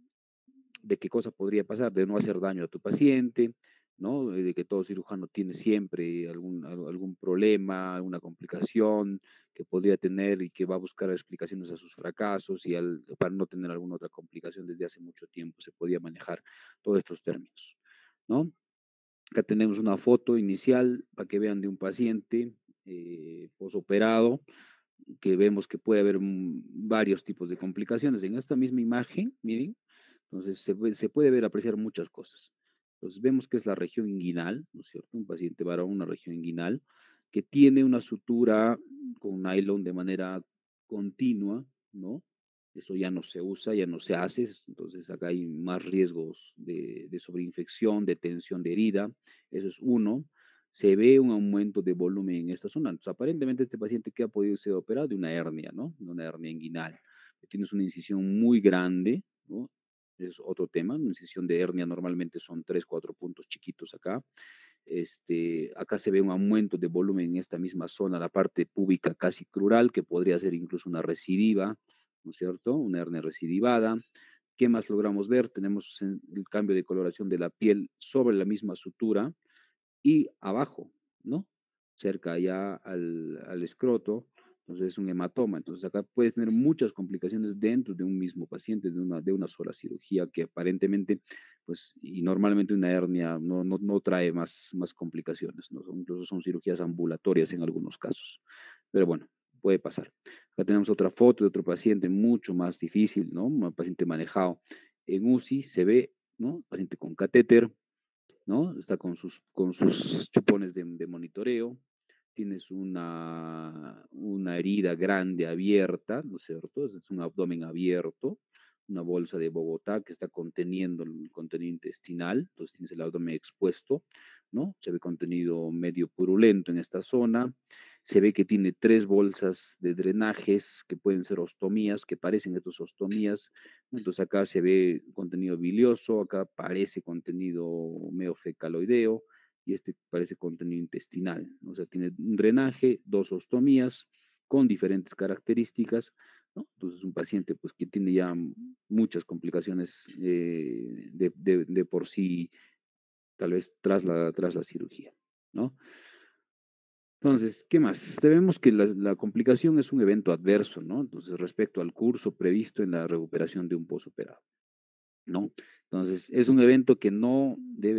de qué cosa podría pasar, de no hacer daño a tu paciente, ¿no? De que todo cirujano tiene siempre algún, algún problema, alguna complicación que podría tener y que va a buscar explicaciones a sus fracasos y al, para no tener alguna otra complicación desde hace mucho tiempo se podía manejar todos estos términos, ¿no? Acá tenemos una foto inicial para que vean de un paciente eh, posoperado, que vemos que puede haber mm, varios tipos de complicaciones. En esta misma imagen, miren, entonces se, puede- se puede ver, apreciar muchas cosas. Entonces vemos que es la región inguinal, ¿no es cierto? Un paciente varón, una región inguinal, que tiene una sutura con nylon de manera continua, ¿no? Eso ya no se usa, ya no se hace, entonces acá hay más riesgos de, de sobreinfección, de tensión de herida, eso es uno. Se ve un aumento de volumen en esta zona. Entonces, aparentemente este paciente que ha podido ser operado de una hernia, ¿no? De una hernia inguinal. Tienes una incisión muy grande, ¿no? Es otro tema. Una incisión de hernia normalmente son tres, cuatro puntos chiquitos acá. Este, acá se ve un aumento de volumen en esta misma zona, la parte púbica casi crural, que podría ser incluso una recidiva, ¿no es cierto? Una hernia recidivada. ¿Qué más logramos ver? Tenemos el cambio de coloración de la piel sobre la misma sutura y abajo, ¿no? Cerca ya al, al escroto, entonces es un hematoma. Entonces acá puedes tener muchas complicaciones dentro de un mismo paciente, de una, de una sola cirugía, que aparentemente, pues, y normalmente una hernia no, no, no trae más, más complicaciones, ¿no? Incluso son cirugías ambulatorias en algunos casos. Pero bueno, puede pasar. Acá tenemos otra foto de otro paciente mucho más difícil, ¿no? Un paciente manejado en U C I, se ve, ¿no? Paciente con catéter, ¿no? Está con sus, con sus chupones de, de monitoreo, tienes una, una herida grande abierta, ¿no es cierto? Es un abdomen abierto, una bolsa de Bogotá que está conteniendo el contenido intestinal, entonces tienes el abdomen expuesto, ¿no? Se ve contenido medio purulento en esta zona, se ve que tiene tres bolsas de drenajes que pueden ser ostomías, que parecen estas ostomías, entonces acá se ve contenido bilioso, acá parece contenido meofecaloideo, y este parece contenido intestinal. O sea, tiene un drenaje, dos ostomías con diferentes características, ¿no? Entonces, un paciente pues, que tiene ya muchas complicaciones eh, de, de, de por sí, tal vez tras la, tras la cirugía, ¿no? Entonces, ¿qué más? Sabemos que la, la complicación es un evento adverso, ¿no? Entonces, respecto al curso previsto en la recuperación de un posoperado. ¿No? Entonces, es un evento que no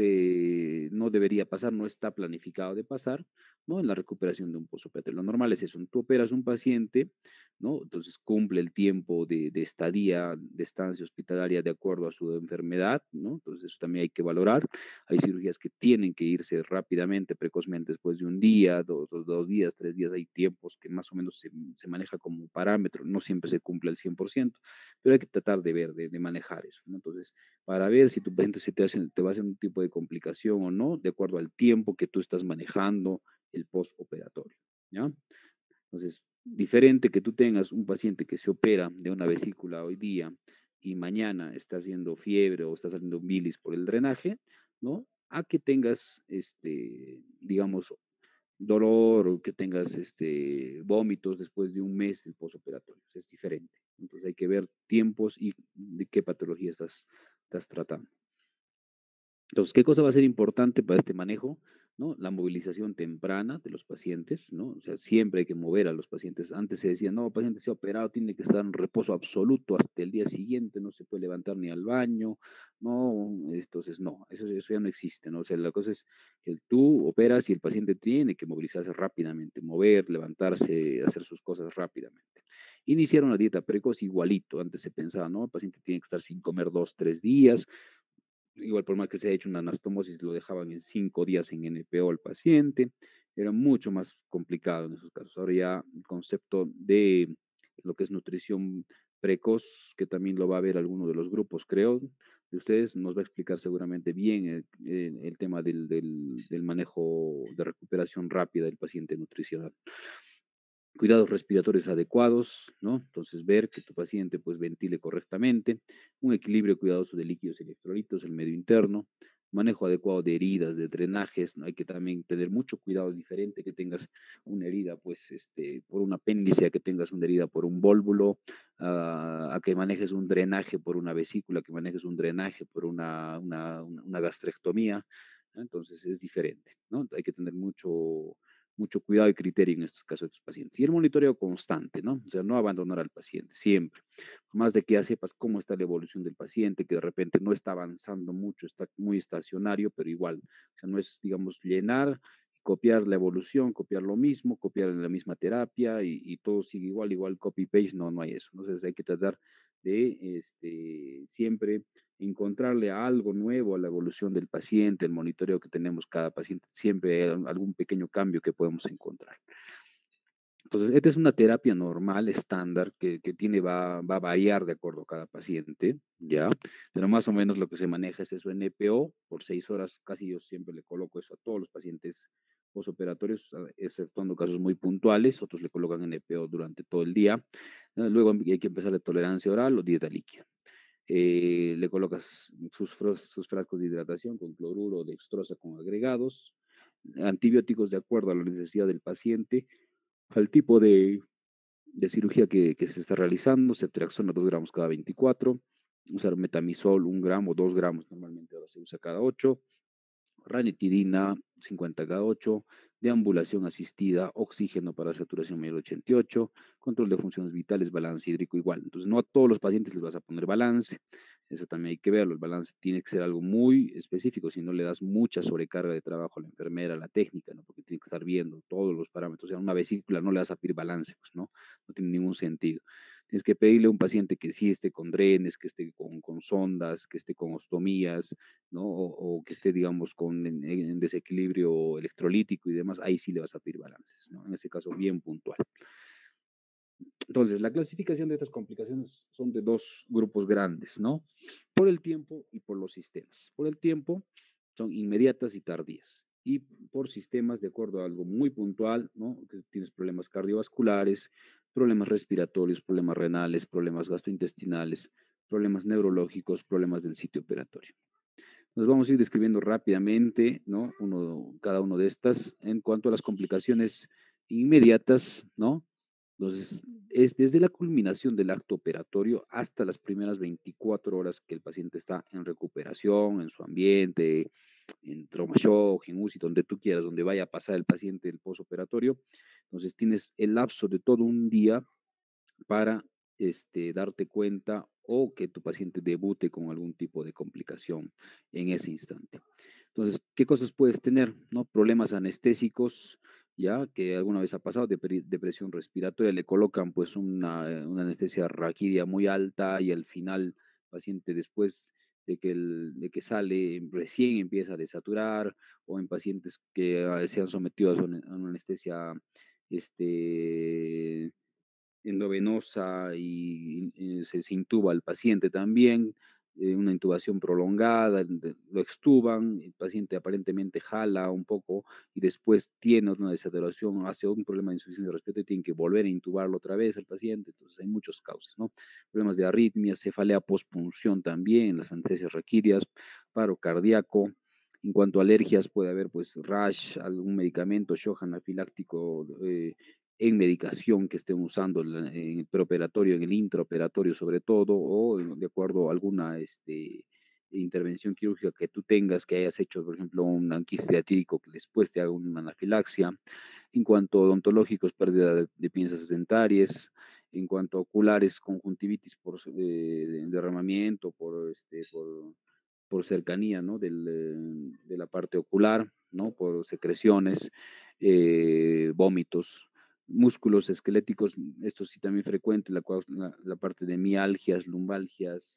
debe, no debería pasar, no está planificado de pasar, ¿no? En la recuperación de un posoperatorio. Lo normal es eso, tú operas un paciente, ¿no? Entonces cumple el tiempo de, de estadía, de estancia hospitalaria de acuerdo a su enfermedad, ¿no? Entonces eso también hay que valorar. Hay cirugías que tienen que irse rápidamente, precozmente, después de un día, dos, dos, dos días, tres días, hay tiempos que más o menos se, se maneja como parámetro, no siempre se cumple al cien por ciento, pero hay que tratar de ver, de, de manejar eso, ¿no? Entonces, para ver si tu paciente se te, hace, te va a hacer un tipo de complicación o no, de acuerdo al tiempo que tú estás manejando el postoperatorio, ¿ya? Entonces, diferente que tú tengas un paciente que se opera de una vesícula hoy día y mañana está haciendo fiebre o está saliendo bilis por el drenaje, ¿no? A que tengas, este, digamos, dolor o que tengas este, vómitos después de un mes del postoperatorio. Es diferente. Entonces hay que ver tiempos y de qué patología estás, estás tratando. Entonces, ¿qué cosa va a ser importante para este manejo? ¿No? La movilización temprana de los pacientes, ¿no? O sea, siempre hay que mover a los pacientes. Antes se decía, no, el paciente se ha operado, tiene que estar en reposo absoluto hasta el día siguiente, no se puede levantar ni al baño, no, entonces no, eso, eso ya no existe, ¿no? O sea, la cosa es que tú operas y el paciente tiene que movilizarse rápidamente, mover, levantarse, hacer sus cosas rápidamente. Iniciaron la dieta precoz igualito, antes se pensaba, ¿no? El paciente tiene que estar sin comer dos, tres días, igual por más que se haya hecho una anastomosis, lo dejaban en cinco días en N P O al paciente, era mucho más complicado en esos casos. Ahora ya el concepto de lo que es nutrición precoz, que también lo va a ver alguno de los grupos, creo, de ustedes, nos va a explicar seguramente bien el, el, el tema del, del, del manejo de recuperación rápida del paciente nutricional. Cuidados respiratorios adecuados, ¿no? Entonces, ver que tu paciente pues ventile correctamente, un equilibrio cuidadoso de líquidos y electrolitos, el medio interno, manejo adecuado de heridas, de drenajes, ¿no? Hay que también tener mucho cuidado diferente que tengas una herida pues este, por un apéndice, a que tengas una herida por un vólvulo, a, a que manejes un drenaje por una vesícula, que manejes un drenaje por una, una, una, una gastrectomía, ¿no? Entonces es diferente, ¿no? Hay que tener mucho mucho cuidado y criterio en estos casos de tus pacientes. Y el monitoreo constante, ¿no? O sea, no abandonar al paciente, siempre. Más de que ya sepas cómo está la evolución del paciente, que de repente no está avanzando mucho, está muy estacionario, pero igual, o sea, no es, digamos, llenar, copiar la evolución, copiar lo mismo, copiar la misma terapia y, y todo sigue igual, igual copy-paste, no, no hay eso. Entonces hay que tratar de este, siempre encontrarle algo nuevo a la evolución del paciente, el monitoreo que tenemos cada paciente, siempre hay algún pequeño cambio que podemos encontrar. Entonces, esta es una terapia normal, estándar, que, que tiene, va, va a variar de acuerdo a cada paciente, ¿ya? Pero más o menos lo que se maneja es eso, N P O, por seis horas, casi yo siempre le coloco eso a todos los pacientes posoperatorios, exceptuando casos muy puntuales, otros le colocan N P O durante todo el día. Luego hay que empezar la tolerancia oral o dieta líquida. Eh, le colocas sus, sus frascos de hidratación con cloruro o dextrosa con agregados, antibióticos de acuerdo a la necesidad del paciente, al tipo de, de cirugía que, que, se está realizando, ceftriaxona dos gramos cada veinticuatro, usar metamisol un gramo, dos gramos, normalmente ahora se usa cada ocho, ranitidina cincuenta cada ocho, deambulación asistida, oxígeno para saturación mayor de ochenta y ocho, control de funciones vitales, balance hídrico igual. Entonces, no a todos los pacientes les vas a poner balance, eso también hay que verlo. El balance tiene que ser algo muy específico, si no le das mucha sobrecarga de trabajo a la enfermera, a la técnica, ¿no? Porque tiene que estar viendo todos los parámetros. O sea, una vesícula no le vas a pedir balance, pues no, no tiene ningún sentido. Tienes que pedirle a un paciente que sí esté con drenes, que esté con, con sondas, que esté con ostomías, ¿no? O, o que esté, digamos, con en, en desequilibrio electrolítico y demás, ahí sí le vas a pedir balances, ¿no? En ese caso, bien puntual. Entonces, la clasificación de estas complicaciones son de dos grupos grandes, ¿no? Por el tiempo y por los sistemas. Por el tiempo son inmediatas y tardías. Y por sistemas, de acuerdo a algo muy puntual, ¿no? Que tienes problemas cardiovasculares, problemas respiratorios, problemas renales, problemas gastrointestinales, problemas neurológicos, problemas del sitio operatorio. Nos vamos a ir describiendo rápidamente, ¿no? Uno, cada uno de estas. En cuanto a las complicaciones inmediatas, ¿no? Entonces, es desde la culminación del acto operatorio hasta las primeras veinticuatro horas que el paciente está en recuperación, en su ambiente, en trauma shock, en U C I, donde tú quieras, donde vaya a pasar el paciente el posoperatorio. Entonces, tienes el lapso de todo un día para este, darte cuenta o que tu paciente debute con algún tipo de complicación en ese instante. Entonces, ¿qué cosas puedes tener? ¿No? Problemas anestésicos, ya que alguna vez ha pasado, depre- depresión respiratoria, le colocan pues una, eh, una anestesia raquídea muy alta y al final el paciente después de que, el, de que sale recién empieza a desaturar, o en pacientes que ah, se han sometido a, su- a una anestesia este, endovenosa y, y se, se intuba al paciente también, eh, una intubación prolongada, de- lo extuban, el paciente aparentemente jala un poco y después tiene una desaturación, hace un problema de insuficiencia respiratoria y tienen que volver a intubarlo otra vez al paciente. Entonces hay muchas causas, ¿no? Problemas de arritmia, cefalea postpunción también, las anestesias raquídeas, paro cardíaco. En cuanto a alergias, puede haber pues rash, algún medicamento, shock anafiláctico, eh, en medicación que estén usando en el preoperatorio, en el intraoperatorio sobre todo, o de acuerdo a alguna este, intervención quirúrgica que tú tengas, que hayas hecho, por ejemplo, un quiste diatídico que después te haga una anafilaxia. En cuanto a odontológicos, pérdida de, de piezas dentarias. En cuanto a oculares, conjuntivitis por eh, derramamiento, por, este, por, por cercanía, ¿no? Del, eh, de la parte ocular, ¿no? Por secreciones, eh, vómitos, músculos esqueléticos, esto sí también frecuente, la, la, la parte de mialgias, lumbalgias,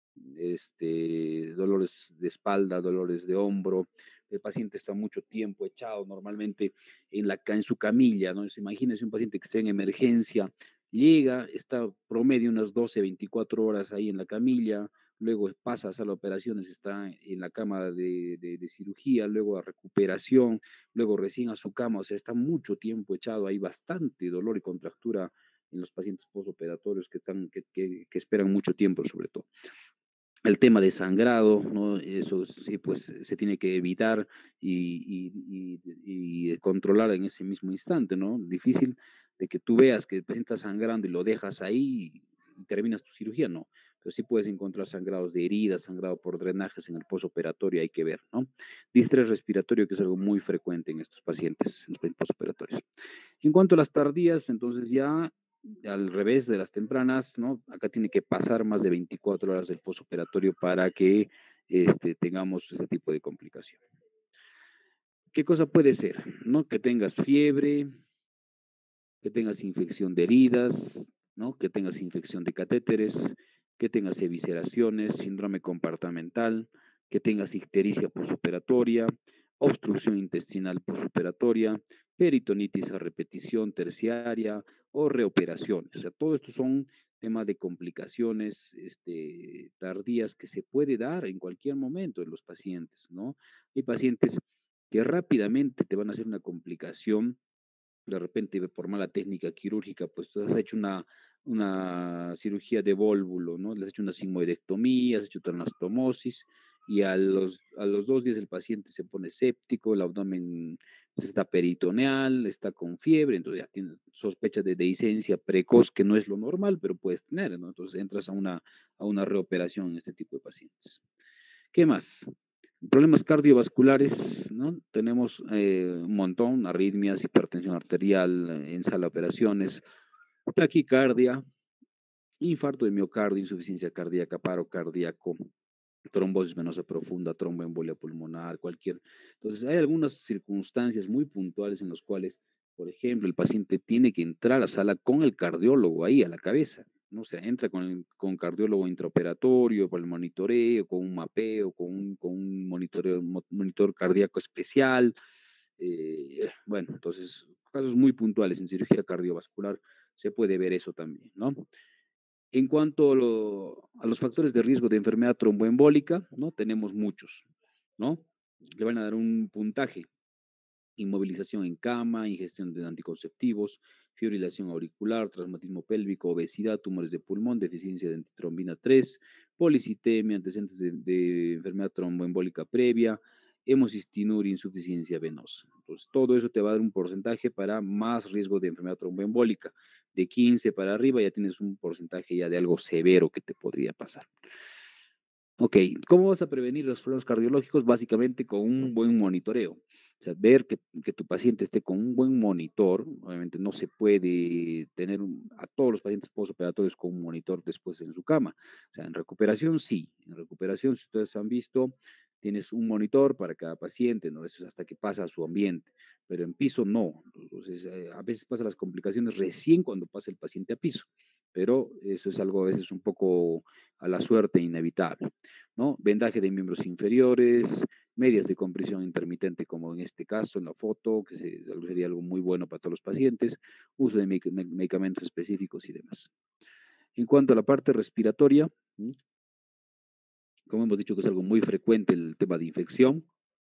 este, dolores de espalda, dolores de hombro. El paciente está mucho tiempo echado normalmente en, la, en su camilla, ¿no? Se imagínese un paciente que esté en emergencia, llega, está promedio unas doce, veinticuatro horas ahí en la camilla, luego pasa a sala de operaciones, está en la cama de, de, de, cirugía, luego a recuperación, luego recién a su cama, o sea, está mucho tiempo echado, hay bastante dolor y contractura en los pacientes postoperatorios que, están, que, que, que esperan mucho tiempo sobre todo. El tema de sangrado, ¿no? Eso sí, pues se tiene que evitar y, y, y, y, controlar en ese mismo instante, ¿no? Difícil de que tú veas que el paciente está sangrando y lo dejas ahí y terminas tu cirugía, no. Pero sí puedes encontrar sangrados de heridas, sangrado por drenajes en el posoperatorio, hay que ver, ¿no? Distrés respiratorio, que es algo muy frecuente en estos pacientes, en los posoperatorios. En cuanto a las tardías, entonces ya al revés de las tempranas, ¿no? Acá tiene que pasar más de veinticuatro horas del posoperatorio para que este, tengamos este tipo de complicación. ¿Qué cosa puede ser? ¿No? Que tengas fiebre, que tengas infección de heridas, ¿no? Que tengas infección de catéteres, que tengas evisceraciones, síndrome compartamental, que tengas ictericia posoperatoria, obstrucción intestinal posoperatoria, peritonitis a repetición terciaria o reoperaciones. O sea, todo esto son temas de complicaciones este, tardías que se puede dar en cualquier momento en los pacientes, ¿no? Hay pacientes que rápidamente te van a hacer una complicación de repente por mala técnica quirúrgica, pues tú has hecho una, una cirugía de vólvulo, ¿no? Le has hecho una sigmoidectomía, has hecho anastomosis, y a los, a los dos días el paciente se pone séptico, el abdomen pues, está peritoneal, está con fiebre, entonces ya tiene sospecha de dehiscencia precoz, que no es lo normal, pero puedes tener, ¿no? Entonces entras a una, a una reoperación en este tipo de pacientes. ¿Qué más? Problemas cardiovasculares, ¿no? Tenemos eh, un montón, arritmias, hipertensión arterial, eh, en sala de operaciones, taquicardia, infarto de miocardio, insuficiencia cardíaca, paro cardíaco, trombosis venosa profunda, tromboembolia pulmonar, cualquier. Entonces, hay algunas circunstancias muy puntuales en las cuales, por ejemplo, el paciente tiene que entrar a sala con el cardiólogo ahí a la cabeza, ¿no? O sea, entra con el con cardiólogo intraoperatorio, para el monitoreo, con un mapeo, con un, con un monitoreo, monitor cardíaco especial. Eh, bueno, entonces, casos muy puntuales en cirugía cardiovascular se puede ver eso también, ¿no? En cuanto a, lo, a, los factores de riesgo de enfermedad tromboembólica, ¿no? Tenemos muchos, ¿no? Le van a dar un puntaje: inmovilización en cama, ingestión de anticonceptivos, fibrilación auricular, traumatismo pélvico, obesidad, tumores de pulmón, deficiencia de antitrombina tres, policitemia, antecedentes de, de enfermedad tromboembólica previa, hemocistinuria, insuficiencia venosa. Entonces, todo eso te va a dar un porcentaje para más riesgo de enfermedad tromboembólica. De quince para arriba ya tienes un porcentaje ya de algo severo que te podría pasar. Ok, ¿cómo vas a prevenir los problemas cardiológicos? Básicamente con un buen monitoreo. O sea, ver que, que tu paciente esté con un buen monitor. Obviamente no se puede tener un- a todos los pacientes postoperatorios con un monitor después en su cama. O sea, en recuperación sí. En recuperación, si ustedes han visto, tienes un monitor para cada paciente, ¿no? Eso es hasta que pasa a su ambiente. Pero en piso no. Entonces, eh, a veces pasan las complicaciones recién cuando pasa el paciente a piso. Pero eso es algo a veces un poco a la suerte inevitable. ¿No? Vendaje de miembros inferiores, medias de compresión intermitente, como en este caso, en la foto, que se- sería algo muy bueno para todos los pacientes, uso de medic- me- medicamentos específicos y demás. En cuanto a la parte respiratoria, ¿m? Como hemos dicho que es algo muy frecuente el tema de infección,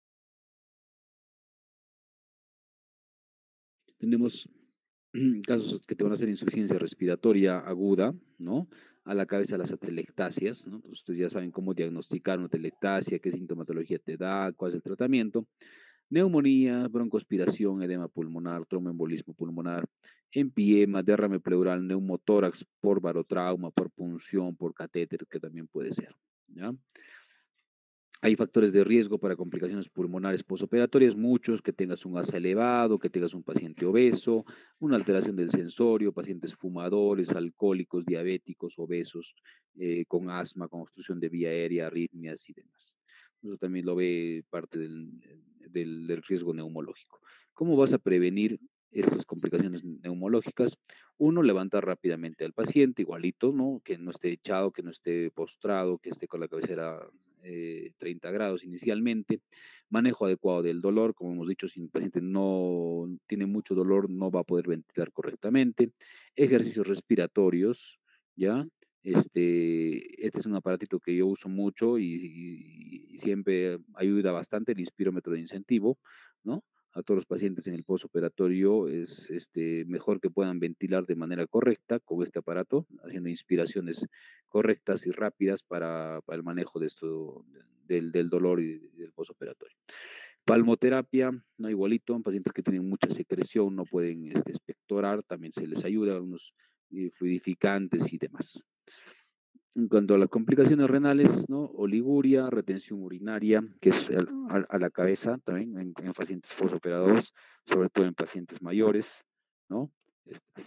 tenemos casos que te van a hacer insuficiencia respiratoria aguda, ¿no? A la cabeza las atelectasias, ¿no? Pues ustedes ya saben cómo diagnosticar una atelectasia, qué sintomatología te da, cuál es el tratamiento. Neumonía, broncoaspiración, edema pulmonar, tromboembolismo pulmonar, empiema, derrame pleural, neumotórax por barotrauma, por punción, por catéter, que también puede ser. ¿Ya? Hay factores de riesgo para complicaciones pulmonares postoperatorias, muchos, que tengas un asa elevado, que tengas un paciente obeso, una alteración del sensorio, pacientes fumadores, alcohólicos, diabéticos, obesos, eh, con asma, con obstrucción de vía aérea, arritmias y demás. Eso también lo ve parte del, del, del riesgo neumológico. ¿Cómo vas a prevenir estas complicaciones neumológicas? Uno, levantar rápidamente al paciente, igualito, ¿no? Que no esté echado, que no esté postrado, que esté con la cabecera eh, treinta grados inicialmente. Manejo adecuado del dolor, como hemos dicho, si el paciente no tiene mucho dolor, no va a poder ventilar correctamente. Ejercicios respiratorios, ¿ya? Este, este es un aparatito que yo uso mucho y, y- y siempre ayuda bastante, el inspirómetro de incentivo, ¿no? A todos los pacientes en el postoperatorio es este, mejor que puedan ventilar de manera correcta con este aparato, haciendo inspiraciones correctas y rápidas para, para el manejo de esto, del, del dolor y del postoperatorio. Palmoterapia, no igualito, pacientes que tienen mucha secreción, no pueden este, expectorar, también se les ayuda, algunos eh, fluidificantes y demás. En cuanto a las complicaciones renales, ¿no? Oliguria, retención urinaria, que es a, a- a la cabeza también en, en pacientes posoperados, sobre todo en pacientes mayores, ¿no? Este,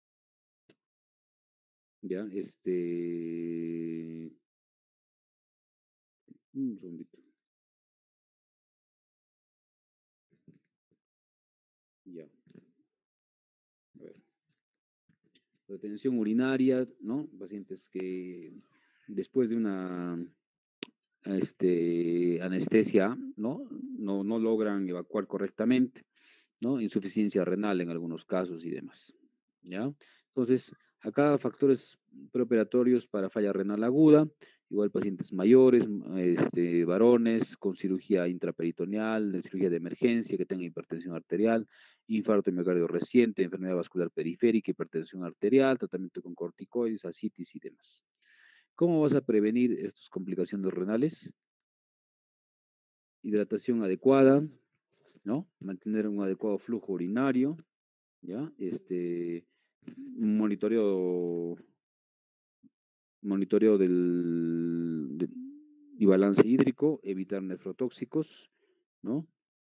ya, este, un segundito, ya, a ver. Retención urinaria, ¿no? Pacientes que después de una este, anestesia, ¿no? No, no logran evacuar correctamente, ¿no? Insuficiencia renal en algunos casos y demás, ¿ya? Entonces, acá factores preoperatorios para falla renal aguda, igual pacientes mayores, este, varones con cirugía intraperitoneal, de cirugía de emergencia, que tengan hipertensión arterial, infarto miocardio reciente, enfermedad vascular periférica, hipertensión arterial, tratamiento con corticoides, ascitis y demás. ¿Cómo vas a prevenir estas complicaciones renales? Hidratación adecuada, ¿no? Mantener un adecuado flujo urinario, ¿ya? Este, monitoreo, monitoreo del, del- y balance hídrico, evitar nefrotóxicos, ¿no?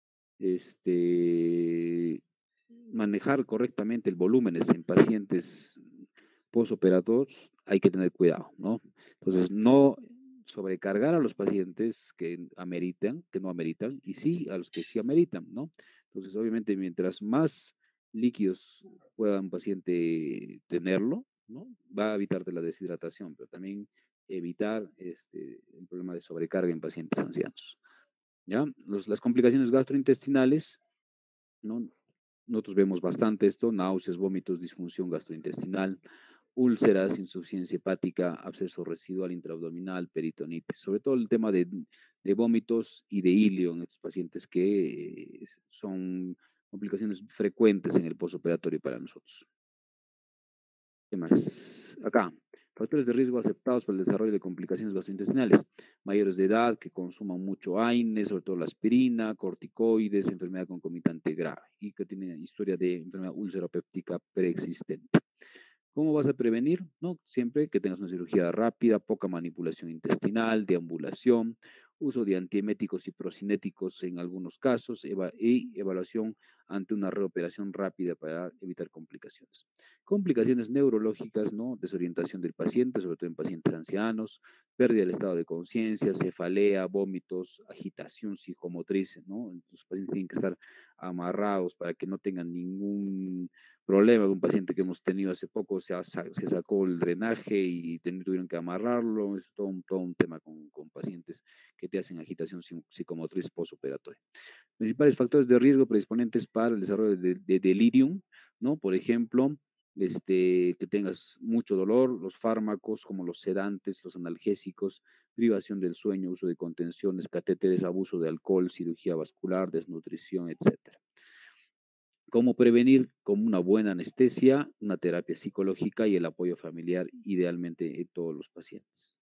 Este, manejar correctamente el volúmenes en pacientes postoperatorios, hay que tener cuidado, ¿no? Entonces, no sobrecargar a los pacientes que ameritan, que no ameritan, y sí a los que sí ameritan, ¿no? Entonces, obviamente, mientras más líquidos pueda un paciente tenerlo, ¿no? Va a evitar de la deshidratación, pero también evitar este, el problema de sobrecarga en pacientes ancianos, ¿ya? Los, las complicaciones gastrointestinales, ¿no? Nosotros vemos bastante esto, náuseas, vómitos, disfunción gastrointestinal, úlceras, insuficiencia hepática, absceso residual intraabdominal, peritonitis, sobre todo el tema de, de vómitos y de ilio en estos pacientes que eh, son complicaciones frecuentes en el postoperatorio para nosotros. ¿Qué más? Acá. Factores de riesgo aceptados para el desarrollo de complicaciones gastrointestinales. Mayores de edad que consuman mucho AINE, sobre todo la aspirina, corticoides, enfermedad concomitante grave y que tienen historia de enfermedad úlcero-péptica preexistente. ¿Cómo vas a prevenir? No, siempre que tengas una cirugía rápida, poca manipulación intestinal, deambulación, uso de antieméticos y procinéticos en algunos casos eva- y evaluación ante una reoperación rápida para evitar complicaciones. Complicaciones neurológicas, ¿no? Desorientación del paciente, sobre todo en pacientes ancianos, pérdida del estado de conciencia, cefalea, vómitos, agitación psicomotriz, ¿no? Los pacientes tienen que estar amarrados para que no tengan ningún problema. Un paciente que hemos tenido hace poco se, ha sa- se sacó el drenaje y ten- tuvieron que amarrarlo. Es todo un, todo un tema con, con pacientes que te hacen agitación psi- psicomotriz postoperatoria. Principales factores de riesgo predisponentes para el desarrollo de, de delirium, ¿no? Por ejemplo, este, que tengas mucho dolor, los fármacos como los sedantes, los analgésicos, privación del sueño, uso de contenciones, catéteres, abuso de alcohol, cirugía vascular, desnutrición, etcétera. ¿Cómo prevenir? Con una buena anestesia, una terapia psicológica y el apoyo familiar, idealmente en todos los pacientes.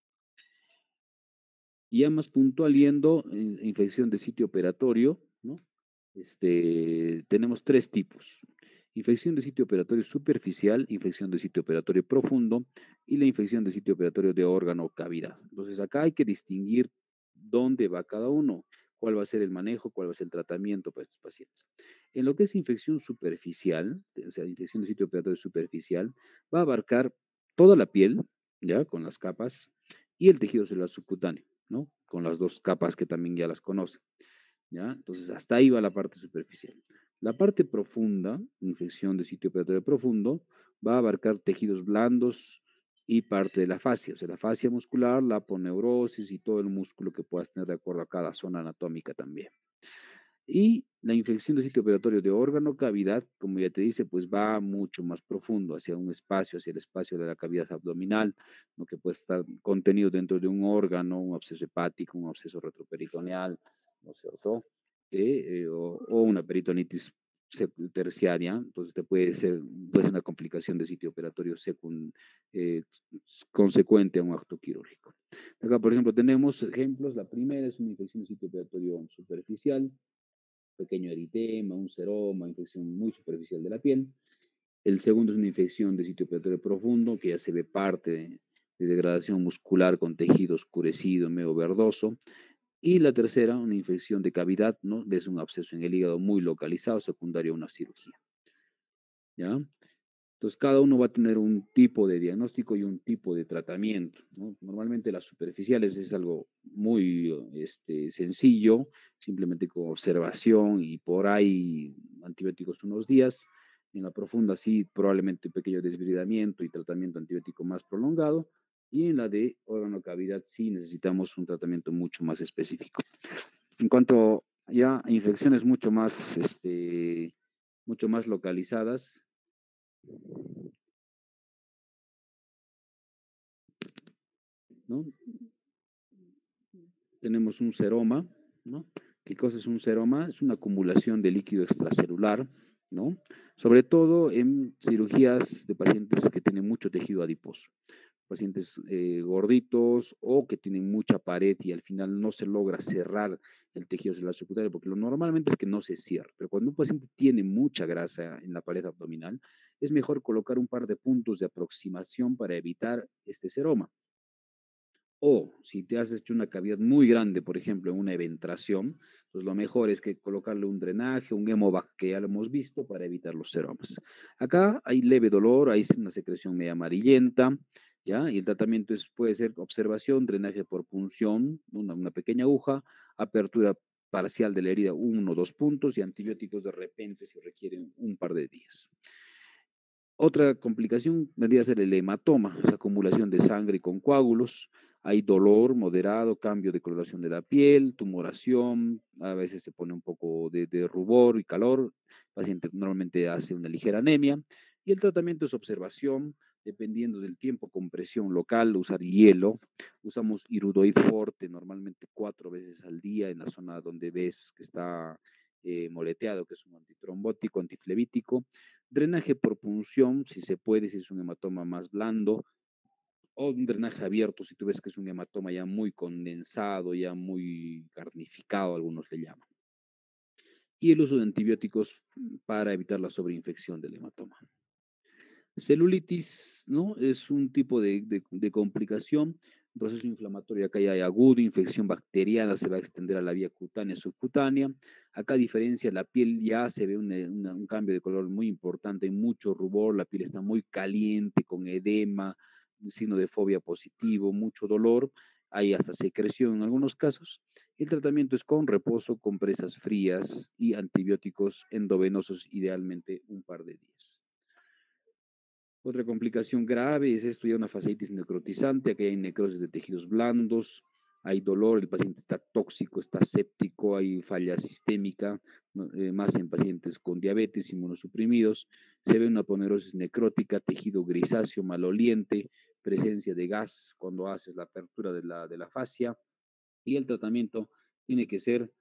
Y ya más puntual, yendo, eh, infección de sitio operatorio, ¿no? Este, tenemos tres tipos. Infección de sitio operatorio superficial, infección de sitio operatorio profundo y la infección de sitio operatorio de órgano o cavidad. Entonces acá hay que distinguir dónde va cada uno, cuál va a ser el manejo, cuál va a ser el tratamiento para estos pacientes. En lo que es infección superficial, o sea, infección de sitio operatorio superficial, va a abarcar toda la piel, ya, con las capas, y el tejido celular subcutáneo, ¿no? Con las dos capas que también ya las conocen. ¿Ya? Entonces, hasta ahí va la parte superficial. La parte profunda, infección de sitio operatorio profundo, va a abarcar tejidos blandos y parte de la fascia, o sea, la fascia muscular, la aponeurosis y todo el músculo que puedas tener de acuerdo a cada zona anatómica también. Y la infección de sitio operatorio de órgano, cavidad, como ya te dice, pues va mucho más profundo hacia un espacio, hacia el espacio de la cavidad abdominal, lo que puede estar contenido dentro de un órgano, un absceso hepático, un absceso retroperitoneal, ¿no es cierto? Eh, eh, o, o una peritonitis sec- terciaria, entonces te puede ser, puede ser una complicación de sitio operatorio secund, eh, consecuente a un acto quirúrgico. Acá, por ejemplo, tenemos ejemplos. La primera es una infección de sitio operatorio superficial, pequeño eritema, un seroma, infección muy superficial de la piel. El segundo es una infección de sitio operatorio profundo, que ya se ve parte de, de degradación muscular con tejido oscurecido, medio verdoso. Y la tercera, una infección de cavidad, ¿no? Es un absceso en el hígado muy localizado, secundario a una cirugía. ¿Ya? Entonces, cada uno va a tener un tipo de diagnóstico y un tipo de tratamiento, ¿no? Normalmente las superficiales es algo muy este, sencillo, simplemente con observación y por ahí antibióticos unos días. En la profunda sí, probablemente un pequeño desbridamiento y tratamiento antibiótico más prolongado. Y en la de órgano cavidad sí necesitamos un tratamiento mucho más específico. En cuanto ya a infecciones mucho más, este, mucho más localizadas, ¿no? Tenemos un seroma, ¿no? ¿Qué cosa es un seroma? Es una acumulación de líquido extracelular, ¿no? Sobre todo en cirugías de pacientes que tienen mucho tejido adiposo, pacientes eh, gorditos o que tienen mucha pared y al final no se logra cerrar el tejido celular subcutáneo, porque lo normalmente es que no se cierra, pero cuando un paciente tiene mucha grasa en la pared abdominal, es mejor colocar un par de puntos de aproximación para evitar este seroma. O si te has hecho una cavidad muy grande, por ejemplo, en una eventración, pues lo mejor es que colocarle un drenaje, un hemovac, que ya lo hemos visto, para evitar los seromas. Acá hay leve dolor, hay una secreción media amarillenta, ¿ya? Y el tratamiento es, puede ser observación, drenaje por punción, una, una pequeña aguja, apertura parcial de la herida, uno o dos puntos, y antibióticos de repente si requieren un par de días. Otra complicación vendría a ser el hematoma, esa acumulación de sangre con coágulos. Hay dolor moderado, cambio de coloración de la piel, tumoración, a veces se pone un poco de, de rubor y calor. El paciente normalmente hace una ligera anemia. Y el tratamiento es observación, dependiendo del tiempo, compresión local, usar hielo. Usamos iridoid forte normalmente cuatro veces al día en la zona donde ves que está eh, moleteado, que es un antitrombótico, antiflevítico. Drenaje por punción, si se puede, si es un hematoma más blando, o un drenaje abierto si tú ves que es un hematoma ya muy condensado, ya muy carnificado, algunos le llaman. Y el uso de antibióticos para evitar la sobreinfección del hematoma. Celulitis, ¿no? Es un tipo de, de- de complicación, un proceso inflamatorio acá ya hay agudo, infección bacteriana se va a extender a la vía cutánea, subcutánea. Acá, a diferencia, la piel ya se ve una- una- un cambio de color muy importante, hay mucho rubor, la piel está muy caliente, con edema, un signo de fobia positivo, mucho dolor, hay hasta secreción en algunos casos. El tratamiento es con reposo, compresas frías y antibióticos endovenosos, idealmente un par de días. Otra complicación grave es esto ya una fasciitis necrotizante, aquí hay necrosis de tejidos blandos, hay dolor, el paciente está tóxico, está séptico, hay falla sistémica, ¿no? Eh, más en pacientes con diabetes, inmunosuprimidos, se ve una ponerosis necrótica, tejido grisáceo, maloliente, presencia de gas cuando haces la apertura de la, de la fascia, y el tratamiento tiene que ser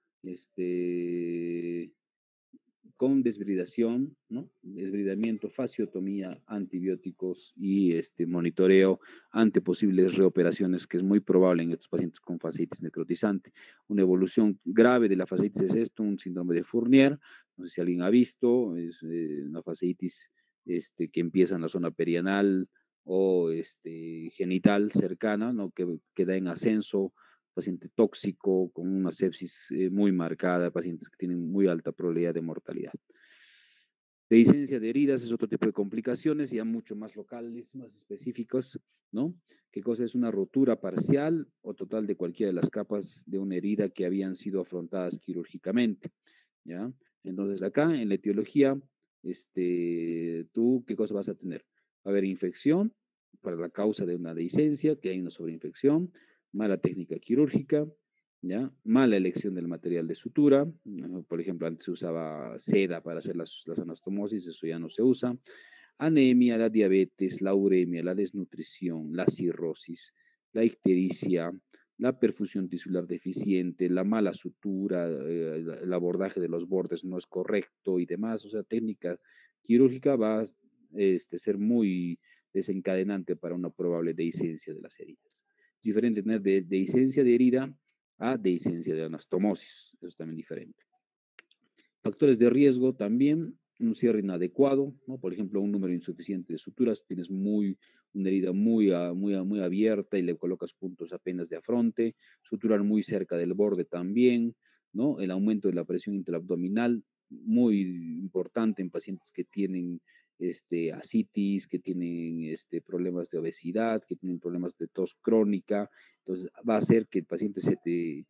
este, con desbridación, ¿no? Desbridamiento, fasciotomía, antibióticos y este monitoreo ante posibles reoperaciones, que es muy probable en estos pacientes con fasciitis necrotizante. Una evolución grave de la fasciitis es esto, un síndrome de Fournier, no sé si alguien ha visto, es eh, una fasciitis este, que empieza en la zona perianal o este, genital cercana, ¿no? Que, que da en ascenso, paciente tóxico, con una sepsis eh, muy marcada, pacientes que tienen muy alta probabilidad de mortalidad. Dehiscencia de heridas es otro tipo de complicaciones, ya mucho más locales, más específicos, ¿no? ¿Qué cosa es una rotura parcial o total de cualquiera de las capas de una herida que habían sido afrontadas quirúrgicamente? ¿Ya? Entonces, acá en la etiología, este, tú, ¿qué cosa vas a tener? Va a haber infección para la causa de una dehiscencia, que hay una sobreinfección, mala técnica quirúrgica, ¿ya? Mala elección del material de sutura, ¿no? Por ejemplo, antes se usaba seda para hacer las, las anastomosis, eso ya no se usa. Anemia, la diabetes, la uremia, la desnutrición, la cirrosis, la ictericia, la perfusión tisular deficiente, la mala sutura, eh, el abordaje de los bordes no es correcto y demás. O sea, técnica quirúrgica va a este, ser muy desencadenante para una probable dehiscencia de las heridas. Es diferente tener de, dehiscencia de herida a dehiscencia de anastomosis. Eso es también diferente. Factores de riesgo también, un cierre inadecuado, ¿no? Por ejemplo, un número insuficiente de suturas, tienes muy, una herida muy, a- muy, a- muy abierta y le colocas puntos apenas de afronte, suturar muy cerca del borde también, ¿no? El aumento de la presión intraabdominal, muy importante en pacientes que tienen este, asitis, que tienen este, problemas de obesidad, que tienen problemas de tos crónica, entonces va a hacer que el paciente se te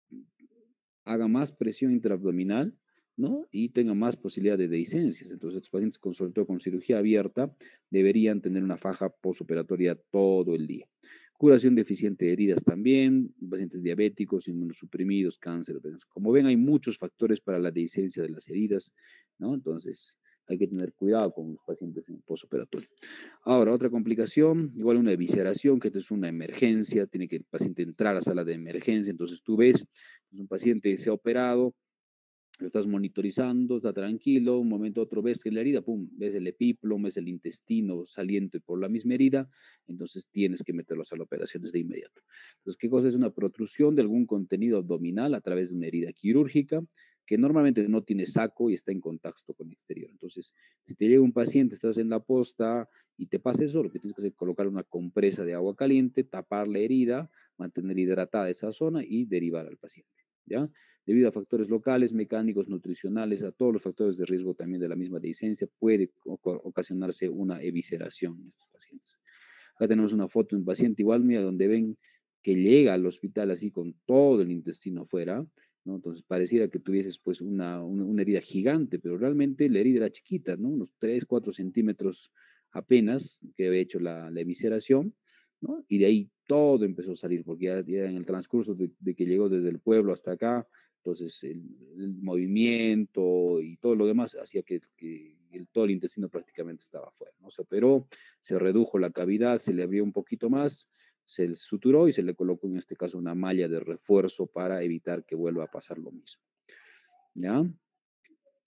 haga más presión intraabdominal, ¿no? Y tenga más posibilidad de dehiscencias. Entonces, los pacientes, con, sobre todo con cirugía abierta, deberían tener una faja postoperatoria todo el día. Curación deficiente de heridas también, pacientes diabéticos, inmunosuprimidos, cáncer. Como ven, hay muchos factores para la dehiscencia de las heridas, ¿no? Entonces, hay que tener cuidado con los pacientes en postoperatorio. Ahora, otra complicación, igual una evisceración, que esto es una emergencia, tiene que el paciente entrar a sala de emergencia, entonces tú ves, un paciente se ha operado, lo estás monitorizando, está tranquilo, un momento a otro ves que la herida, pum, ves el epíplomo, ves el intestino saliente por la misma herida, entonces tienes que meterlos a la operación de inmediato. Entonces, ¿qué cosa es una protrusión de algún contenido abdominal a través de una herida quirúrgica que normalmente no tiene saco y está en contacto con el exterior? Entonces, si te llega un paciente, estás en la posta y te pasa eso, lo que tienes que hacer es colocar una compresa de agua caliente, tapar la herida, mantener hidratada esa zona y derivar al paciente, ¿ya? Debido a factores locales, mecánicos, nutricionales, a todos los factores de riesgo también de la misma dehiscencia, puede ocasionarse una evisceración en estos pacientes. Acá tenemos una foto de un paciente igual, mira, donde ven que llega al hospital así con todo el intestino afuera, ¿no? Entonces pareciera que tuvieses pues una, una, una herida gigante, pero realmente la herida era chiquita, ¿no? Unos tres cuatro centímetros apenas que había hecho la, la evisceración, ¿no? Y de ahí todo empezó a salir, porque ya, ya en el transcurso de, de, que llegó desde el pueblo hasta acá, entonces el, el movimiento y todo lo demás hacía que, que el, todo el intestino prácticamente estaba afuera, ¿no? Se operó, se redujo la cavidad, se le abrió un poquito más, se suturó y se le colocó en este caso una malla de refuerzo para evitar que vuelva a pasar lo mismo, ¿ya?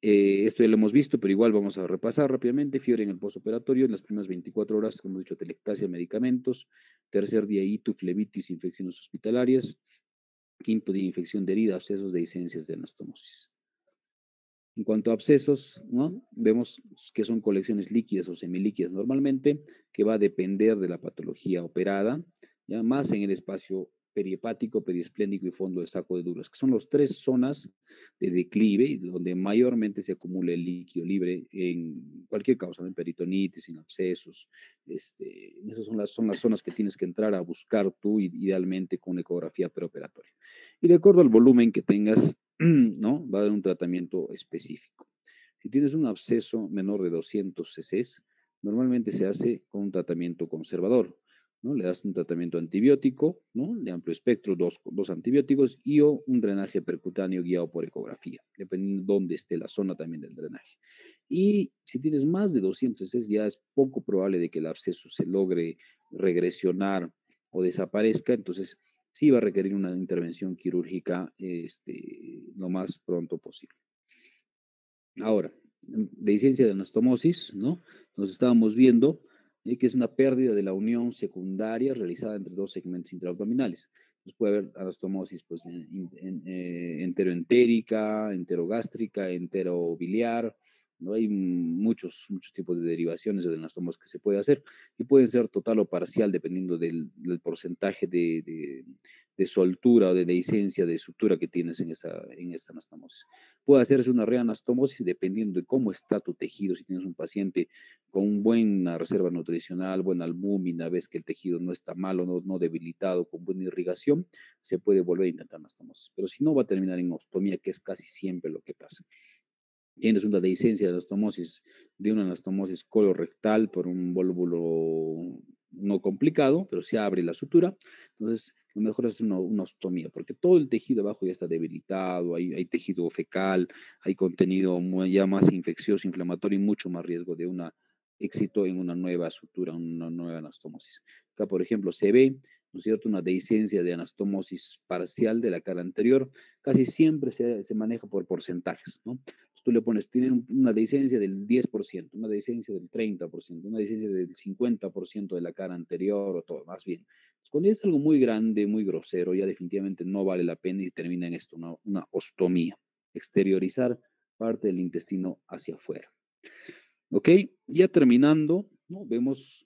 Eh, esto ya lo hemos visto, pero igual vamos a repasar rápidamente. Fiebre en el postoperatorio, en las primeras veinticuatro horas, como hemos dicho, telectasia, medicamentos. Tercer día, ito, flebitis, infecciones hospitalarias. Quinto día, infección de herida, abscesos, dehiscencias de anastomosis. En cuanto a abscesos, ¿no? Vemos que son colecciones líquidas o semilíquidas normalmente, que va a depender de la patología operada, ya más en el espacio perihepático, periesplénico y fondo de saco de Douglas, que son las tres zonas de declive y donde mayormente se acumula el líquido libre en cualquier causa, ¿no? En peritonitis, en abscesos. Este, esas son las, son las zonas que tienes que entrar a buscar tú, idealmente con una ecografía preoperatoria. Y de acuerdo al volumen que tengas, ¿no? Va a dar un tratamiento específico. Si tienes un absceso menor de doscientos cc, normalmente se hace con un tratamiento conservador, ¿no? Le das un tratamiento antibiótico, ¿no? De amplio espectro, dos, dos antibióticos y o un drenaje percutáneo guiado por ecografía, dependiendo de dónde esté la zona también del drenaje. Y si tienes más de doscientos cc, ya es poco probable de que el absceso se logre regresionar o desaparezca, entonces sí va a requerir una intervención quirúrgica este, lo más pronto posible. Ahora, dehiscencia de anastomosis, ¿no? Nos estábamos viendo eh, que es una pérdida de la unión secundaria realizada entre dos segmentos intraabdominales. Entonces puede haber anastomosis pues, en, en, eh, enteroentérica, enterogástrica, enterobiliar, ¿no? Hay muchos, muchos tipos de derivaciones de anastomosis que se puede hacer y pueden ser total o parcial dependiendo del, del porcentaje de, de, de soltura o de dehiscencia de sutura que tienes en esa, en esa anastomosis. Puede hacerse una reanastomosis dependiendo de cómo está tu tejido. Si tienes un paciente con una buena reserva nutricional, buena albúmina, ves que el tejido no está malo, no, no debilitado, con buena irrigación, se puede volver a intentar anastomosis. Pero si no, va a terminar en ostomía, que es casi siempre lo que pasa. Tienes una dehiscencia de anastomosis, de una anastomosis colorectal por un volvulo no complicado, pero se abre la sutura. Entonces, lo mejor es una, una ostomía, porque todo el tejido abajo ya está debilitado, hay, hay tejido fecal, hay contenido ya más infeccioso, inflamatorio y mucho más riesgo de un éxito en una nueva sutura, una nueva anastomosis. Acá, por ejemplo, se ve, ¿no es cierto?, una dehiscencia de anastomosis parcial de la cara anterior. Casi siempre se, se maneja por porcentajes, ¿no? Entonces, tú le pones, tiene una dehiscencia del diez por ciento, una dehiscencia del treinta por ciento, una dehiscencia del cincuenta por ciento de la cara anterior o todo, más bien. Entonces, cuando es algo muy grande, muy grosero, ya definitivamente no vale la pena y termina en esto, una, una ostomía, exteriorizar parte del intestino hacia afuera. ¿Ok? Ya terminando, ¿no? Vemos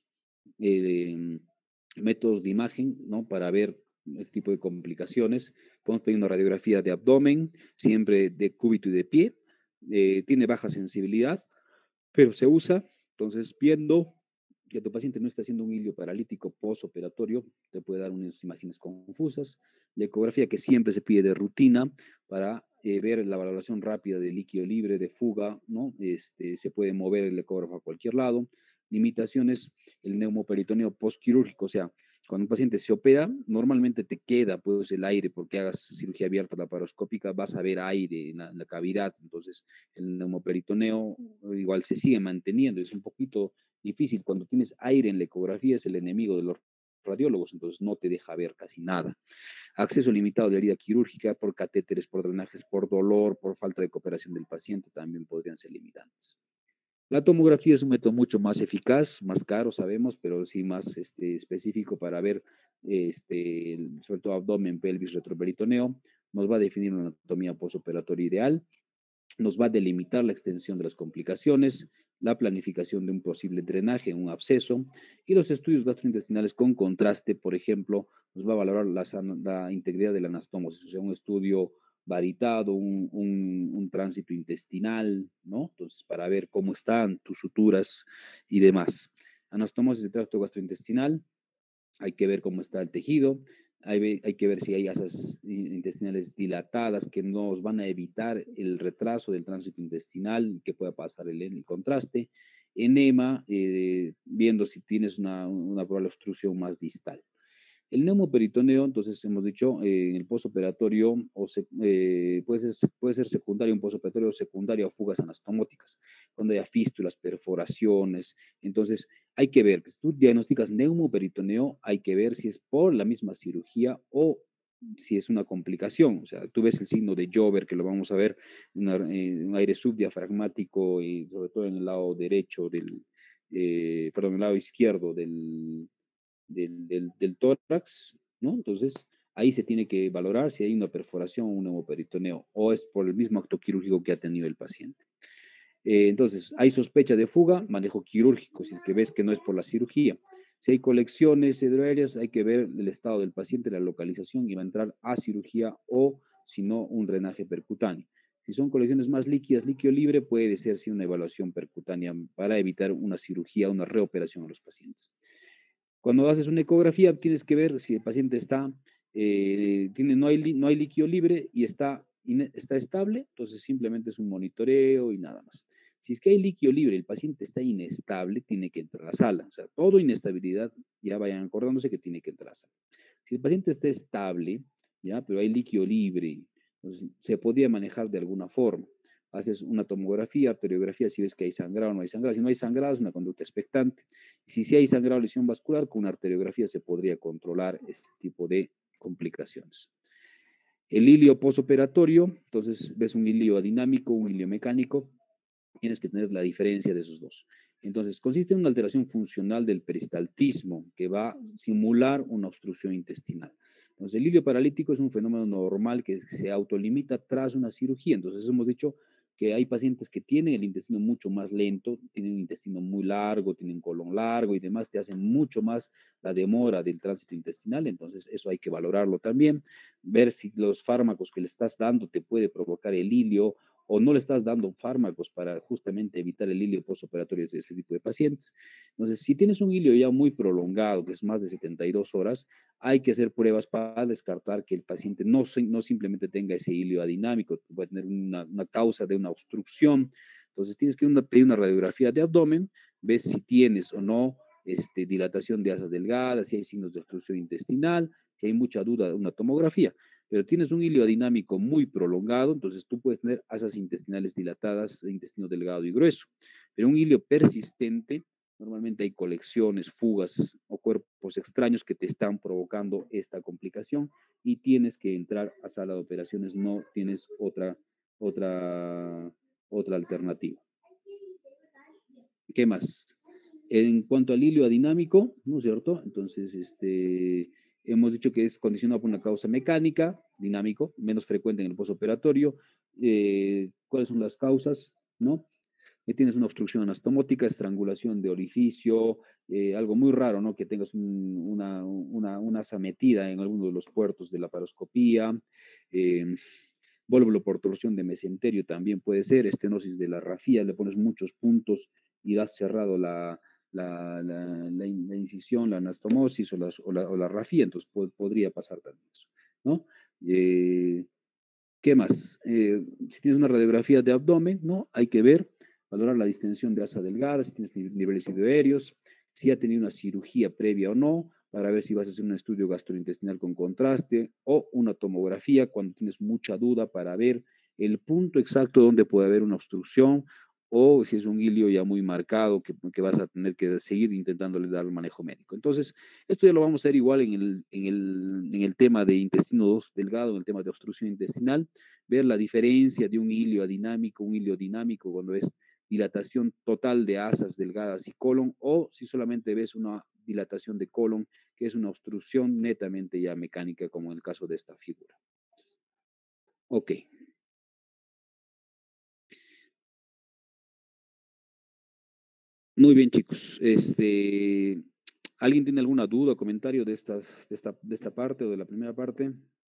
eh, métodos de imagen, ¿no? Para ver este tipo de complicaciones. Podemos pedir una radiografía de abdomen, siempre de cúbito y de pie. Eh, tiene baja sensibilidad, pero se usa. Entonces, viendo que tu paciente no está haciendo un hilio paralítico postoperatorio, te puede dar unas imágenes confusas. La ecografía que siempre se pide de rutina para eh, ver la valoración rápida de líquido libre, de fuga, ¿no? Este, se puede mover el ecógrafo a cualquier lado. Limitaciones, el neumoperitoneo postquirúrgico, o sea, cuando un paciente se opera, normalmente te queda pues el aire, porque hagas cirugía abierta laparoscópica, vas a ver aire en la, en la cavidad, entonces el neumoperitoneo igual se sigue manteniendo, es un poquito difícil, cuando tienes aire en la ecografía es el enemigo de los radiólogos, entonces no te deja ver casi nada. Acceso limitado de herida quirúrgica por catéteres, por drenajes, por dolor, por falta de cooperación del paciente también podrían ser limitantes. La tomografía es un método mucho más eficaz, más caro, sabemos, pero sí más este, específico para ver, este, sobre todo abdomen, pelvis, retroperitoneo. Nos va a definir una anatomía postoperatoria ideal, nos va a delimitar la extensión de las complicaciones, la planificación de un posible drenaje, un absceso, y los estudios gastrointestinales con contraste, por ejemplo, nos va a valorar la, la integridad de la anastomosis, o sea, un estudio varitado, un, un, un, tránsito intestinal, ¿no? Entonces, para ver cómo están tus suturas y demás. Anastomosis de tracto gastrointestinal, hay que ver cómo está el tejido, hay, hay, que ver si hay asas intestinales dilatadas que nos van a evitar el retraso del tránsito intestinal que pueda pasar el, el contraste. Enema, eh, viendo si tienes una, una probable obstrucción más distal. El neumoperitoneo, entonces hemos dicho, eh, en el postoperatorio o se, eh, puede, ser, puede ser secundario, un postoperatorio secundario a fugas anastomóticas, cuando haya fístulas, perforaciones. Entonces, hay que ver, si tú diagnosticas neumoperitoneo, hay que ver si es por la misma cirugía o si es una complicación. O sea, tú ves el signo de Jover, que lo vamos a ver, una, eh, un aire subdiafragmático y sobre todo en el lado derecho del, eh, perdón, el lado izquierdo del, del, del, del tórax, ¿no? Entonces, ahí se tiene que valorar si hay una perforación o un hemoperitoneo, o es por el mismo acto quirúrgico que ha tenido el paciente. Eh, entonces, hay sospecha de fuga, manejo quirúrgico, si es que ves que no es por la cirugía. Si hay colecciones hidroaéreas, hay que ver el estado del paciente, la localización y va a entrar a cirugía o, si no, un drenaje percutáneo. Si son colecciones más líquidas, líquido libre, puede ser sí una evaluación percutánea para evitar una cirugía, una reoperación a los pacientes. Cuando haces una ecografía, tienes que ver si el paciente está, eh, tiene, no, hay, no hay líquido libre y está, está estable, entonces simplemente es un monitoreo y nada más. Si es que hay líquido libre y el paciente está inestable, tiene que entrar a la sala. O sea, todo inestabilidad, ya vayan acordándose que tiene que entrar a la sala. Si el paciente está estable, ya, pero hay líquido libre, entonces se podría manejar de alguna forma. Haces una tomografía, arteriografía, si ves que hay sangrado o no hay sangrado. Si no hay sangrado, es una conducta expectante. Si sí hay sangrado o lesión vascular, con una arteriografía se podría controlar este tipo de complicaciones. El hilio posoperatorio, entonces ves un hilio adinámico, un hilio mecánico, tienes que tener la diferencia de esos dos. Entonces, consiste en una alteración funcional del peristaltismo que va a simular una obstrucción intestinal. Entonces, el hilio paralítico es un fenómeno normal que se autolimita tras una cirugía. Entonces, hemos dicho que hay pacientes que tienen el intestino mucho más lento, tienen un intestino muy largo, tienen colon largo y demás, te hacen mucho más la demora del tránsito intestinal. Entonces, eso hay que valorarlo también, ver si los fármacos que le estás dando te puede provocar el hilio o no le estás dando fármacos para justamente evitar el hilio postoperatorio de este tipo de pacientes. Entonces, si tienes un hilio ya muy prolongado, que es más de setenta y dos horas, hay que hacer pruebas para descartar que el paciente no, no simplemente tenga ese hilio adinámico, puede tener una, una causa de una obstrucción. Entonces, tienes que una, pedir una radiografía de abdomen, ves si tienes o no este, dilatación de asas delgadas, si hay signos de obstrucción intestinal, si hay mucha duda, una tomografía. Pero tienes un hilio adinámico muy prolongado, entonces tú puedes tener asas intestinales dilatadas de intestino delgado y grueso. Pero un hilio persistente, normalmente hay colecciones, fugas o cuerpos extraños que te están provocando esta complicación y tienes que entrar a sala de operaciones, no tienes otra, otra, otra alternativa. ¿Qué más? En cuanto al hilio adinámico, ¿no es cierto? Entonces, este, hemos dicho que es condicionado por una causa mecánica, dinámico, menos frecuente en el postoperatorio. Eh, ¿Cuáles son las causas? ¿No? Eh, tienes una obstrucción anastomótica, estrangulación de orificio, eh, algo muy raro, ¿no? Que tengas un, una, una, una asa metida en alguno de los puertos de la paroscopía. Eh, Válvulo por torsión de mesenterio también puede ser, estenosis de la rafía, le pones muchos puntos y has cerrado la, la, la, la, la incisión, la anastomosis o, las, o, la, o la rafía, entonces po podría pasar también eso, ¿no? Eh, ¿Qué más? Eh, si tienes una radiografía de abdomen, ¿no? Hay que ver, valorar la distensión de asa delgada, si tienes niveles hidroaéreos, si ha tenido una cirugía previa o no, para ver si vas a hacer un estudio gastrointestinal con contraste o una tomografía cuando tienes mucha duda para ver el punto exacto donde puede haber una obstrucción o si es un hilio ya muy marcado que, que vas a tener que seguir intentándole dar el manejo médico. Entonces, esto ya lo vamos a hacer igual en el, en el, en el tema de intestino delgado, en el tema de obstrucción intestinal, ver la diferencia de un hilio adinámico, un hilio dinámico, cuando es dilatación total de asas delgadas y colon, o si solamente ves una dilatación de colon, que es una obstrucción netamente ya mecánica, como en el caso de esta figura. Ok. Muy bien, chicos. Este, ¿alguien tiene alguna duda o comentario de, estas, de, esta, de esta parte o de la primera parte?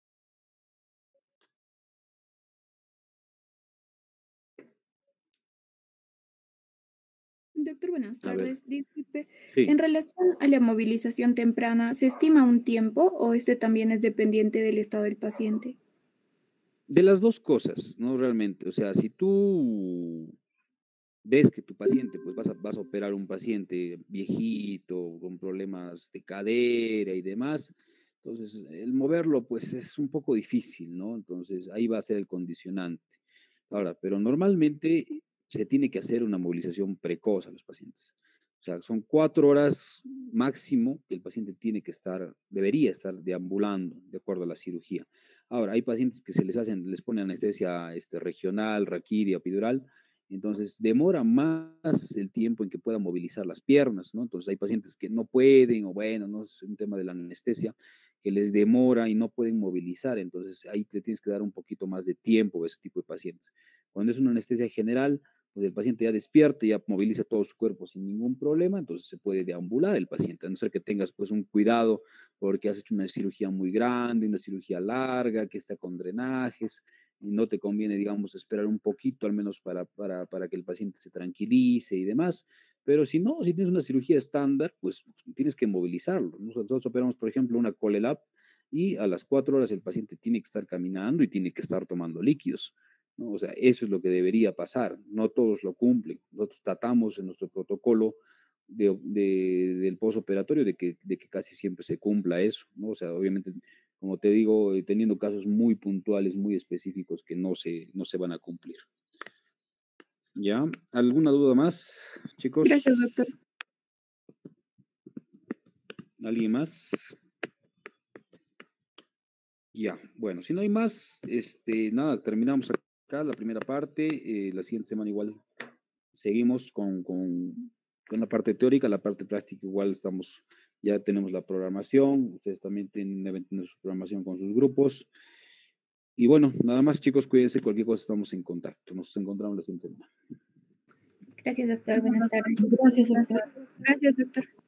Doctor, buenas A ver, tardes. Disculpe, sí. en relación a la movilización temprana, ¿se estima un tiempo o este también es dependiente del estado del paciente? De las dos cosas, ¿no? Realmente, o sea, si tú ves que tu paciente, pues vas a, vas a operar un paciente viejito, con problemas de cadera y demás, entonces el moverlo, pues es un poco difícil, ¿no? Entonces ahí va a ser el condicionante. Ahora, pero normalmente se tiene que hacer una movilización precoz a los pacientes. O sea, son cuatro horas máximo que el paciente tiene que estar, debería estar deambulando de acuerdo a la cirugía. Ahora, hay pacientes que se les hacen, les ponen anestesia este, regional, raquidia, epidural, entonces demora más el tiempo en que puedan movilizar las piernas, ¿no? Entonces hay pacientes que no pueden, o bueno, no es un tema de la anestesia, que les demora y no pueden movilizar, entonces ahí te tienes que dar un poquito más de tiempo a ese tipo de pacientes. Cuando es una anestesia general, pues el paciente ya despierta, ya moviliza todo su cuerpo sin ningún problema, entonces se puede deambular el paciente, a no ser que tengas pues un cuidado porque has hecho una cirugía muy grande, una cirugía larga, que está con drenajes, y no te conviene, digamos, esperar un poquito al menos para, para, para que el paciente se tranquilice y demás. Pero si no, si tienes una cirugía estándar, pues tienes que movilizarlo. Nosotros operamos, por ejemplo, una ColeLab y a las cuatro horas el paciente tiene que estar caminando y tiene que estar tomando líquidos, ¿no? O sea, eso es lo que debería pasar. No todos lo cumplen. Nosotros tratamos en nuestro protocolo de, de, del postoperatorio de que, de que casi siempre se cumpla eso, ¿no? O sea, obviamente, como te digo, eh, teniendo casos muy puntuales, muy específicos que no se, no se van a cumplir. ¿Ya? ¿Alguna duda más, chicos? Gracias, doctor. ¿Alguien más? Ya, bueno, si no hay más, este, nada, terminamos acá la primera parte. Eh, la siguiente semana igual seguimos con, con, con la parte teórica, la parte práctica igual estamos, ya tenemos la programación, ustedes también tienen, deben tener su programación con sus grupos. Y bueno, nada más chicos, cuídense, cualquier cosa estamos en contacto. Nos encontramos la siguiente semana. Gracias, doctor. Buenas tardes. Gracias, doctor. Gracias, doctor.